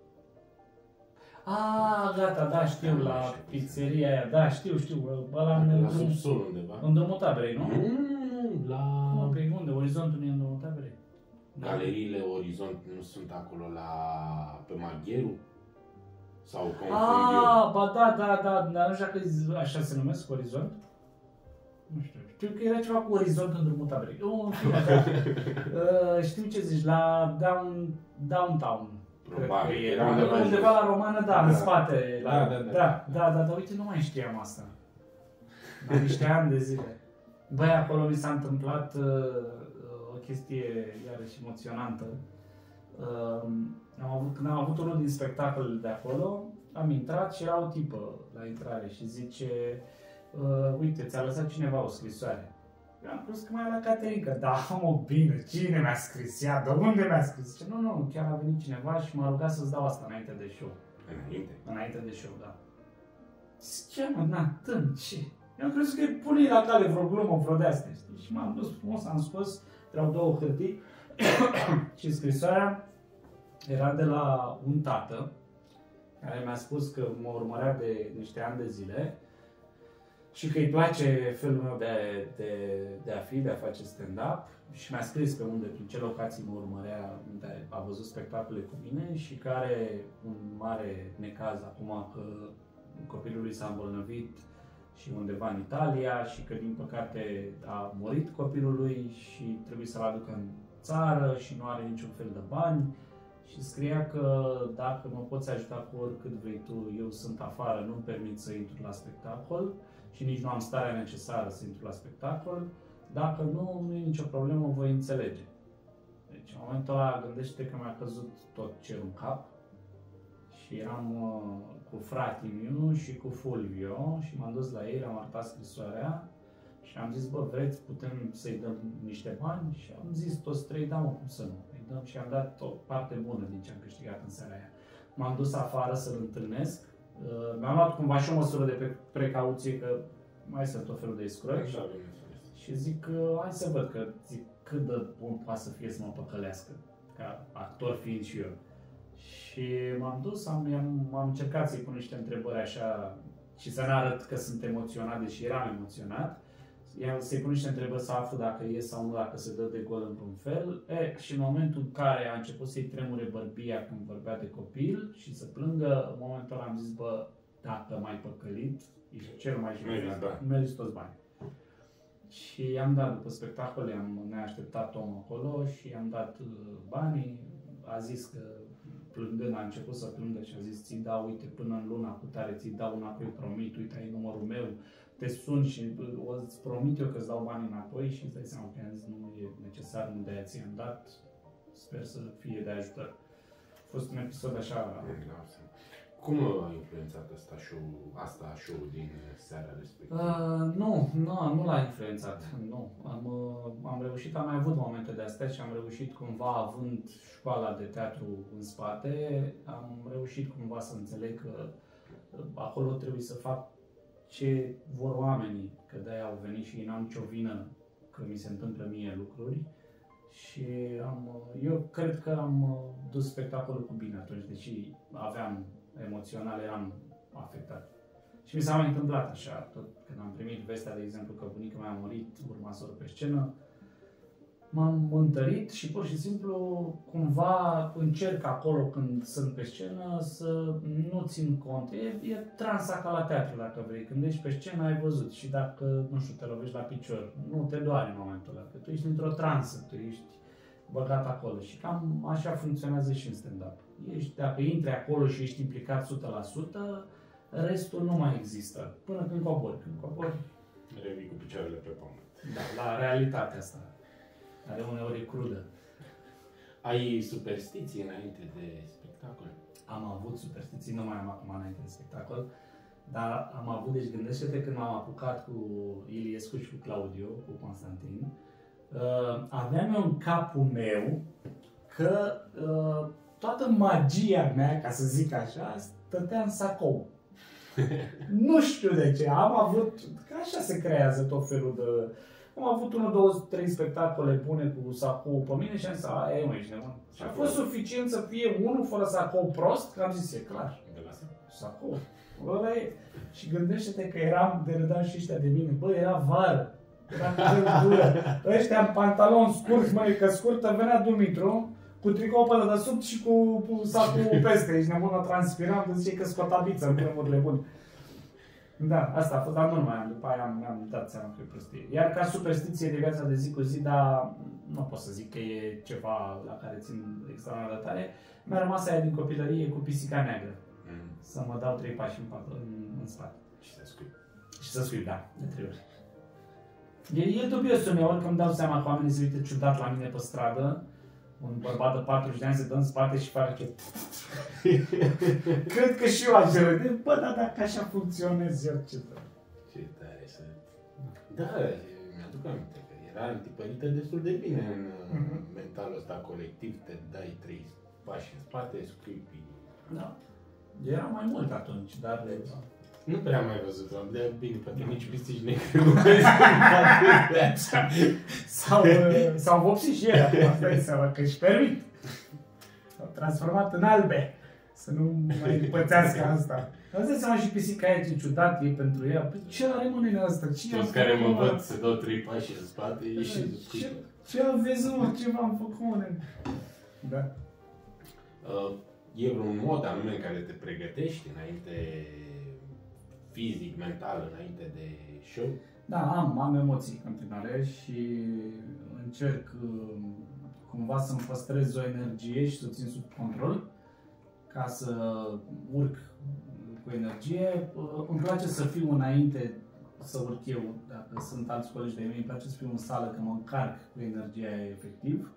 Ah, gata, da, știu, Da, la așa, pizzeria aia, da, știu, știu, ăla în, La în, subsol undeva. în Drumul Taberei, nu? Nu, nu, nu, la... Cum, pe unde? Orizontul nu e în Drumul Taberei? Galeriile Orizont nu sunt acolo la... pe Magheru? Sau confund Ah, eu? ba da, da, da, dar nu știu dacă așa se numesc, Orizont? Nu știu, știu că era ceva cu Orizont în Drumul Taberei. Nu, în fine, da. uh, știu ce zici, la down, Downtown. Probabil, Era era undeva, undeva undeva jos. la Romană, da, Da. în spate. La, Da, da, da. da, da, da, da, uite, nu mai știam asta. La niște ani de zile. Băi, acolo mi s-a întâmplat uh, o chestie iarăși emoționantă. Uh, am avut, când am avut unul din spectacolele de acolo, am intrat și era o tipă la intrare și zice uh, uite, ți-a lăsat cineva o scrisoare. Eu am crezut că mai e la Caterinca. Da, mă, bine, cine mi-a scris ea? De unde mi-a scris? Zice, nu, nu, chiar a venit cineva și m-a rugat să-ți dau asta înainte de show. Înainte. Înainte de show, da. Zice, ce mă, na, tâm, ce? Eu am crezut că e pune la cale vreo glumă, vreo de-astea, știi? Și m-am dus frumos, am scos, erau două hârtii și scrisoarea era de la un tată care mi-a spus că mă urmărea de niște ani de zile și că îi place felul meu de, de, de a fi, de a face stand-up și mi-a scris pe unde, prin ce locații mă urmărea, unde a văzut spectacole cu mine și că are un mare necaz acum că copilul lui s-a îmbolnăvit și undeva în Italia și că din păcate a murit copilul lui și trebuie să-l aducă în țară și nu are niciun fel de bani. Și scria că dacă mă poți ajuta cu oricât vrei tu, eu sunt afară, nu-mi permit să intru la spectacol și nici nu am starea necesară să intru la spectacol. Dacă nu, nu e nicio problemă, voi înțelege. Deci în momentul ăla gândește că mi-a căzut tot cerul în cap și eram uh, cu fratele meu și cu Fulvio și m-am dus la ei, am arătat scrisoarea și am zis, bă, vreți, putem să-i dăm niște bani? Și am zis toți trei, da, mă, cum să nu? Îi dăm și am dat o parte bună din ce am câștigat în seara aia. M-am dus afară să-l întâlnesc. Uh, mi-am luat cumva și o măsură de pe precauție, că mai sunt tot felul de escroci. Așa, bineînțeles. Și zic, uh, hai să văd, că zic, cât de bun poate să fie să mă păcălească, ca actor fiind și eu. Și m-am dus, am, am, am încercat să-i pun niște întrebări așa și să ne arăt că sunt emoționat, deși eram emoționat. Să-i pun niște întrebări să aflu dacă e sau nu, dacă se dă de gol într-un fel. E, și în momentul în care a început să-i tremure bărbia când vorbea de copil și să plângă, în momentul ăla am zis, bă, dacă m-ai păcălit, ești cel mai judecat, meriți toți bani. Și am dat, după spectacole, am neașteptat om acolo și am dat banii. A zis că plângând, a început să plângă și a zis, ți dau, uite, până în luna cu tare, ți dau înapoi, promit, uite, ai numărul meu, te sun și o îți promit eu că îți dau banii înapoi și îți dai seama că i-am zis, nu e necesar, nu de-aia ți-am dat, sper să fie de ajutor. A fost un episod așa... Cum a influențat asta show-ul, asta show-ul din seara respectivă? Uh, nu, nu, nu l-a influențat, nu. Am, uh, am reușit, am mai avut momente de astea și am reușit cumva, având școala de teatru în spate, am reușit cumva să înțeleg că uh, acolo trebuie să fac ce vor oamenii, că de-aia au venit și ei n-au nicio vină că mi se întâmplă mie lucruri. Și am, eu cred că am dus spectacolul cu bine atunci, deși aveam emoțional, eram afectat. Și mi s-a mai întâmplat așa, tot când am primit vestea, de exemplu, că bunica mea a murit, urma să urc pe scenă, m-am întărit și pur și simplu cumva încerc acolo când sunt pe scenă să nu țin cont. E, e transa ca la teatru, dacă vrei. Când ești pe scenă ai văzut și dacă, nu știu, te lovești la picior, nu te doare în momentul ăla, că tu ești într-o transă, tu ești băgat acolo și cam așa funcționează și în stand-up. Ești, dacă intri acolo și ești implicat o sută la sută, restul nu mai există, până când cobori. Când cobori, revii cu picioarele pe pământ. Da, la realitatea asta, care uneori e crudă. Ai superstiții înainte de spectacol? Am avut superstiții, nu mai am acum înainte de spectacol, dar am avut, deci gândește-te când m-am apucat cu Iliescu și cu Claudiu, cu Constantin, uh, aveam eu în capul meu că uh, toată magia mea, ca să zic așa, stătea în sacou. Nu știu de ce, am avut, că așa se creează tot felul de... Am avut unul, două, trei spectacole bune cu sacou pe mine și am zis, a, e, mă, ești nebun. Și a fost suficient să fie unul fără sacou prost, că am zis, e clar. De la sacou. Ăla e. Și gândește-te că eram, de râdeau și ăștia de mine, bă, era vară. Era căldură. Ăștia în pantaloni scurt, măi, că scurtă venea Dumitru, cu tricou pe dedesubt și cu, cu sacul peste. Ești nebun, transpiram, de zice că scotabiță în vremurile bune. Da, asta a fost, dar nu mai am, după aia am, am dat seama că e prostie. Iar ca superstiție de viața de zi cu zi, dar nu pot să zic că e ceva la care țin extraordinar de tare, mi-a rămas aia din copilărie cu pisica neagră. Mm. Să mă dau trei pași în, în, în spate. Și să scuip. Și să scuip, da, de trei ori. E, e dubiosul meu, ori că îmi dau seama că oamenii se uită ciudat la mine pe stradă, un bărbat de patruzeci de ani se dă în spate și face că... Cred că și eu aș râde. Bă, dar dacă așa funcționez eu, ce tare. Ce tare să... Da, mi-aduc aminte că era întipărită destul de bine în mm-hmm. mentalul ăsta colectiv. Te dai trei pași în spate, scuipi. Da. Era mai mult atunci, dar... Nu prea am mai văzut, am de bine, poate nici pisici negre nu mai S-au, s-au vopsit și ele acum, stai seama că își permit. S-au transformat în albe, să nu mai pățească asta. Îți dai seama și pisica aia ce ciudat e pentru ea. Păi ce are mâinile astea? Toți care mă văd să dau trei pași în spate și ce, ce aveți, mă? Ce v-am făcut, mă? Da. Uh, e vreun mod anume în care te pregătești înainte, fizic, mental, înainte de show? Da, am, am emoții în continuare și încerc cumva să-mi păstrez o energie și să o țin sub control ca să urc cu energie. Îmi place să fiu înainte să urc eu, dacă sunt alți colegi de mei, îmi place să fiu în sală că mă încarc cu energia aia efectiv.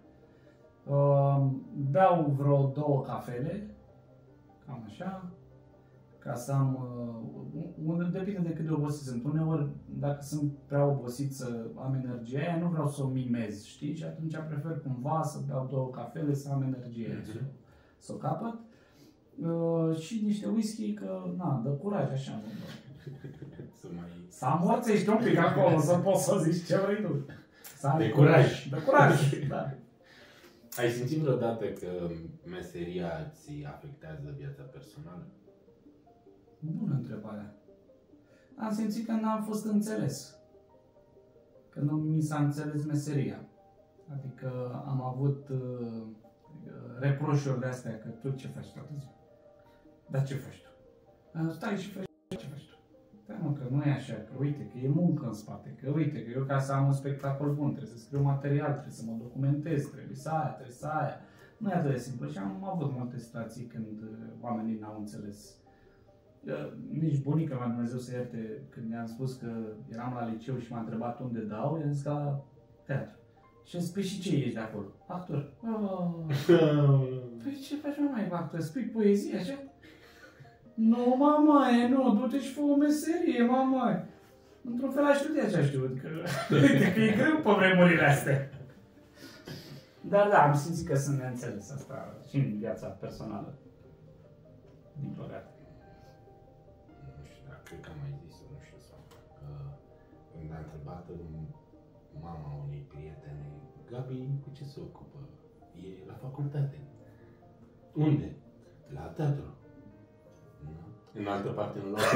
Beau vreo două cafele, cam așa, ca să am, uh, depinde de cât de obosit sunt. Uneori, dacă sunt prea obosit să am energia aia, nu vreau să o mimez, știi? Și atunci prefer cumva să beau două cafele, să am energie, mm-hmm. să, să o capăt. Uh, și niște whisky, că, na, dă curaj, așa, nu? Să mai... Să amorțești un pic acolo, să poți să zici ce vrei tu. Să de curaj. De curaj, da. Ai simțit vreodată că meseria ți afectează viața personală? Bună întrebare. Am simțit că n-am fost înțeles. Că nu mi s-a înțeles meseria. Adică am avut uh, reproșuri de astea, că tu ce faci toată ziua? Dar ce faci tu? Stai și faci ce faci tu. Stai mă, că nu e așa, că uite, că e muncă în spate, că uite, că eu ca să am un spectacol bun, trebuie să scriu material, trebuie să mă documentez, trebuie să aia, trebuie să aia. Nu e atât de simplu și am avut multe situații când oamenii n-au înțeles. Nici bunica mea, Dumnezeu să ierte, când i-am spus că eram la liceu și m-a întrebat unde dau, i-am zis ca teatru. Și am spus, și ce ești de acolo? Actor. Oh. Păi ce faci, mă, mai actor? Spui poezie, așa? Nu, mamaie, nu, du-te și fă o meserie, mamaie. Într-un fel aș știu de așa știut, că, că e greu pe vremurile astea. Dar da, am simțit că sunt neînțeles asta și în viața personală. Din păcate. Nu știu, dar cred că am mai zis, nu știu, sau că când a întrebat mama unei prietene, Gabi, cu ce se ocupă? E la facultate. Unde? La teatru. Nu? În altă parte, în locul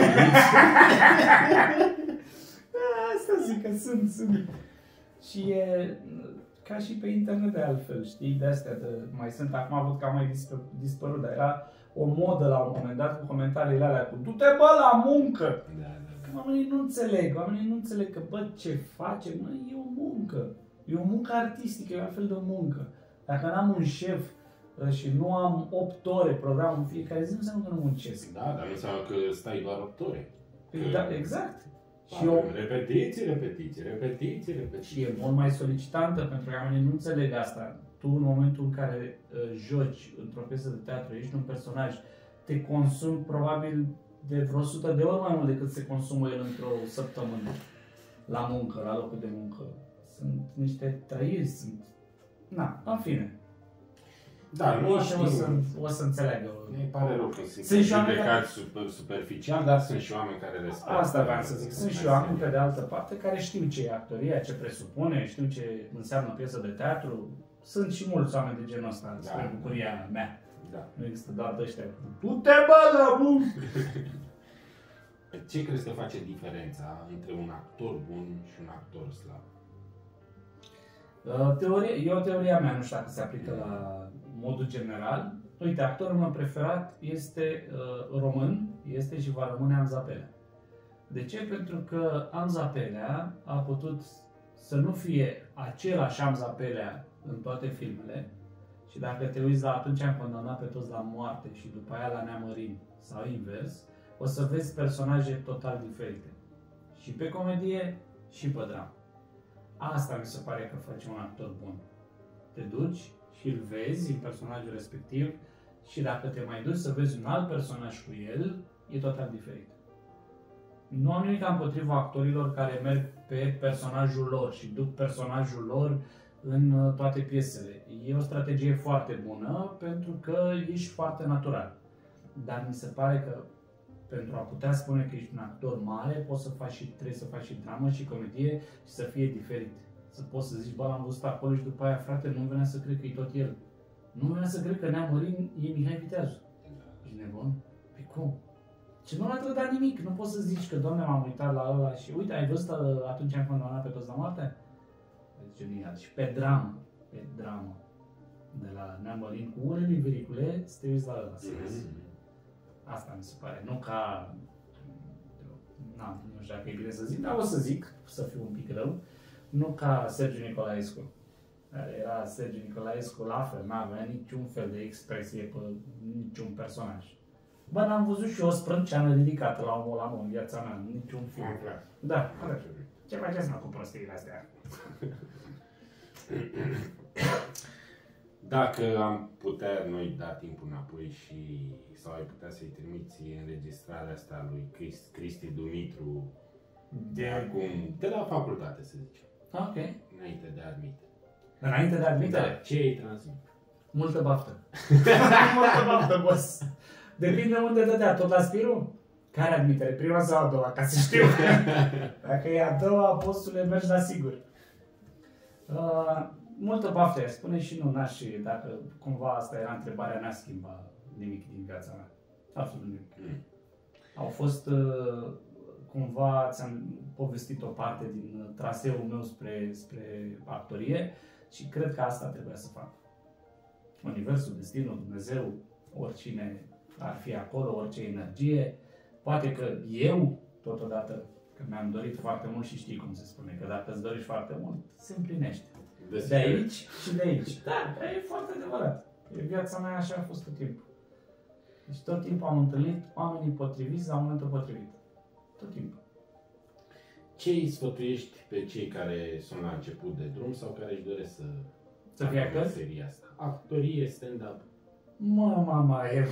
Asta zic că sunt, sunt. Și e ca și pe internet de altfel, știi, de astea, de, mai sunt, acum văd că am mai dispă, dispărut, dar era o modă la un moment dat cu comentariile alea cu du-te bă la muncă! Da, da, da. Oamenii nu înțeleg, oamenii nu înțeleg că bă, ce face, mă, e o muncă. E o muncă artistică, e un fel de muncă. Dacă n-am un șef și nu am opt ore program în fiecare zi, nu înseamnă că nu muncesc. Da, dar nu înseamnă că stai doar opt ore. Păi, da, exact. Și eu... Repetiții, repetiții, repetiții, repetiții. Și e mult mai solicitantă pentru că oamenii nu înțeleg asta. Tu, în momentul în care uh, joci într-o piesă de teatru, ești un personaj, te consumi probabil de vreo o sută de ori mai mult decât se consumă el într-o săptămână la muncă, la locul de muncă. Sunt niște trăiri, sunt... Na, în fine. Da, nu știu. O să, o să înțeleagă. Ne pare rău că sunt, sunt judecați care... super, superficial, dar sunt și oameni care respectă. Asta vreau să zic. Sunt și oameni, pe de altă parte, care știu ce e actoria, ce presupune, știu ce înseamnă o piesă de teatru. Sunt și mulți oameni de genul ăsta, da, spre bucuria mea. Da. Nu există doar de ăștia. Du-te bă la muncă! Ce crezi că face diferența între un actor bun și un actor slab? Uh, teorie, e o teoria mea, nu știu dacă se aplică la modul general. Uite, actorul meu preferat este uh, român, este și va rămâne Amza Pelea. De ce? Pentru că Amza Pelea a putut să nu fie același Amza Pelea în toate filmele. Și dacă te uiți la Atunci am condamnat pe toți la moarte și după aia la Neamărin sau invers, o să vezi personaje total diferite. Și pe comedie și pe dramă. Asta mi se pare că face un actor bun. Te duci și îl vezi în personajul respectiv și dacă te mai duci să vezi un alt personaj cu el, e total diferit. Nu am nimic împotriva actorilor care merg pe personajul lor și duc personajul lor în toate piesele. E o strategie foarte bună pentru că ești foarte natural. Dar mi se pare că pentru a putea spune că ești un actor mare, poți să faci și, trebuie să faci și dramă și comedie și să fie diferit. Să poți să zici, bă, l-am văzut acolo și după aia, frate, nu venea să cred că e tot el. Nu venea să cred că Neamărin e Mihai Viteazu. Ești nebun? Păi cum? Ce nu l-a trădat nimic. Nu poți să zici că, doamne, m-am uitat la ăla și uite, ai văzut Atunci am condamnat pe toți la moarte? Genial. Și pe dramă, pe dramă, de la Neamărin cu urele vericule, să te uiți la ăla, să vezi. Asta mi se pare. Nu ca... Na, nu știu dacă e bine să zic, dar o să zic, să fiu un pic rău. Nu ca Sergiu Nicolaescu. Care era Sergiu Nicolaescu la fel, n-avea niciun fel de expresie pe niciun personaj. Bă, n-am văzut și o sprânceană ridicată la omul ăla în viața mea, niciun film. Da, corect. Ce faceți mă cu prostiile astea? Dacă am putea noi da timpul înapoi și sau ai putea să-i trimiți înregistrarea asta lui Crist, Cristi Dumitru de acum, de la facultate, să zicem. Ok. Înainte de admitere. Înainte de admitere? Da, ce îi transmit? Multă baftă. Multă baftă, boss. Depinde unde dădea, tot la Spiru? Care admitere? Prima sau a doua, ca să știu. Dacă e a doua, postule, mergi la sigur. Uh, multă baftă, spune și nu, n-aș, dacă cumva asta era întrebarea, n-aș schimba nimic din viața mea. Absolut nimic. Mm. Au fost, uh, cumva, ți-am povestit o parte din traseul meu spre, spre actorie și cred că asta trebuia să fac. Universul, destinul, Dumnezeu, oricine ar fi acolo, orice energie. Poate că eu, totodată, că mi-am dorit foarte mult și știi cum se spune, că dacă îți dorești foarte mult, se împlinește. De, de aici și de aici. Da, e foarte adevărat. Viața mea așa a fost tot timpul. Deci tot timpul am întâlnit oamenii potriviți la momentul potrivit. Tot timpul. Ce îi sfătuiești pe cei care sunt la început de drum sau care își doresc să... Să fie actori? Seria asta? Actorie, stand-up. Mă, mama Eno.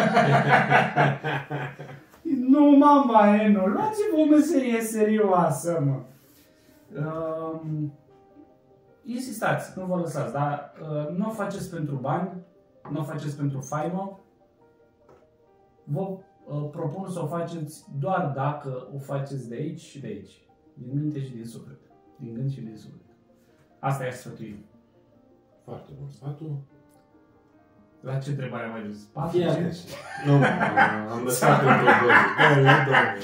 Nu, mama Eno, luați-vă o meserie serioasă, mă. Um, insistați, nu vă lăsați, dar uh, nu o faceți pentru bani, nu o faceți pentru faimă. Vă uh, propun să o faceți doar dacă o faceți de aici și de aici. Din minte și din suflet. Din gând și din suflet. Asta e sfătul. Foarte bun sfatul. La ce întrebare mai dus? patru, Fii cinci? atent. Nu, am lăsat întrebări.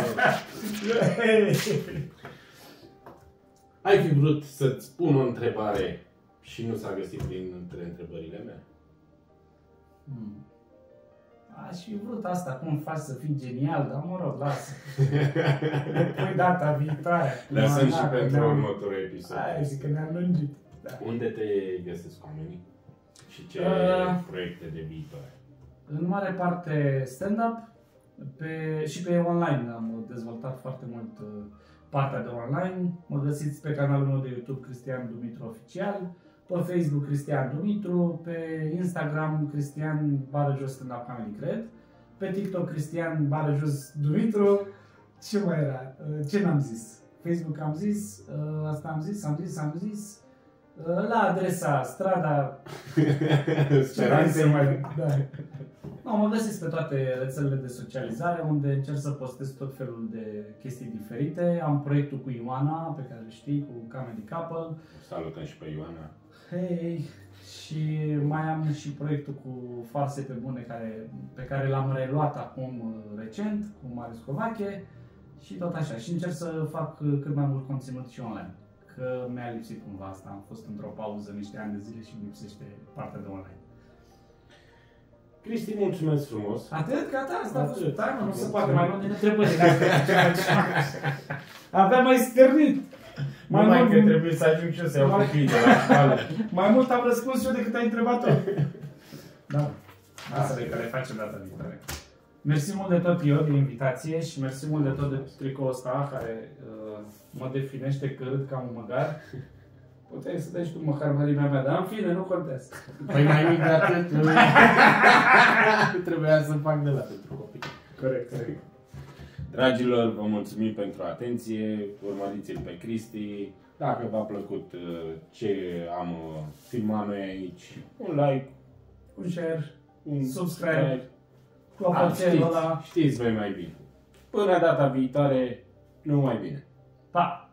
Ai fi vrut să-ți spun o întrebare și nu s-a găsit printre întrebările mele? Hmm. Aș fi vrut asta, cum faci să fii genial, dar mă rog, lasă. Păi data viitoare. Lăsăm și Da, pentru ne-am- următorul episod. Aia zic că ne-am lungit. Da. Unde te găsesc oamenii? Și ce Uh. proiecte de viitoare? În mare parte stand-up pe, și pe online am dezvoltat foarte mult uh, partea de online. Mă găsiți pe canalul meu de YouTube Cristian Dumitru Oficial, pe Facebook Cristian Dumitru, pe Instagram Cristian bară jos stand-up comedy, cred, pe TikTok Cristian bară jos Dumitru. Ce mai era? Uh, Ce n-am zis? Facebook am zis, uh, asta am zis, am zis, am zis. Uh, La adresa strada Speranțe mai... Da. No, mă găsiți pe toate rețelele de socializare, unde încerc să postez tot felul de chestii diferite. Am proiectul cu Ioana, pe care îl știi, cu Comedy Couple. Salutăm și pe Ioana. Hei! Și mai am și proiectul cu Farse pe Bune, care, pe care l-am reluat acum uh, recent, cu Marius Covache. Și tot așa. Și încerc să fac uh, cât mai mult conținut și online. Că mi-a lipsit cumva asta. Am fost într-o pauză niște ani de zile și îmi lipsește partea de online. Cristi, mulțumesc frumos. Atât? Gata? Asta a fost. Atât. Da, mă, nu se poate. Mai luăm din întrebări. Aveam mai stârnit. Mai Mai mult că mult, trebuie să ajung și eu să iau Mai- copiii de la școală. mai mult am răspuns eu decât ai întrebat tu. Da. Asta e care le facem data viitoare. Mersi mult de tot eu de invitație și mersi mult de tot de tricoul ăsta care uh, mă definește că râd ca un măgar. Puteai să dai și tu măcar mărimea mea, dar în fine, nu contează. Păi mai mic de atât. Trebuia să fac de la pentru copii. Corect, corect. Dragilor, vă mulțumim pentru atenție. Urmăriți-l pe Cristi. Dacă v-a plăcut uh, ce am uh, filmat noi aici, un like, Un share, un subscribe, Ah, clopoțelul știți, ăla. știți voi mai bine. Până data viitoare, numai bine. Pa!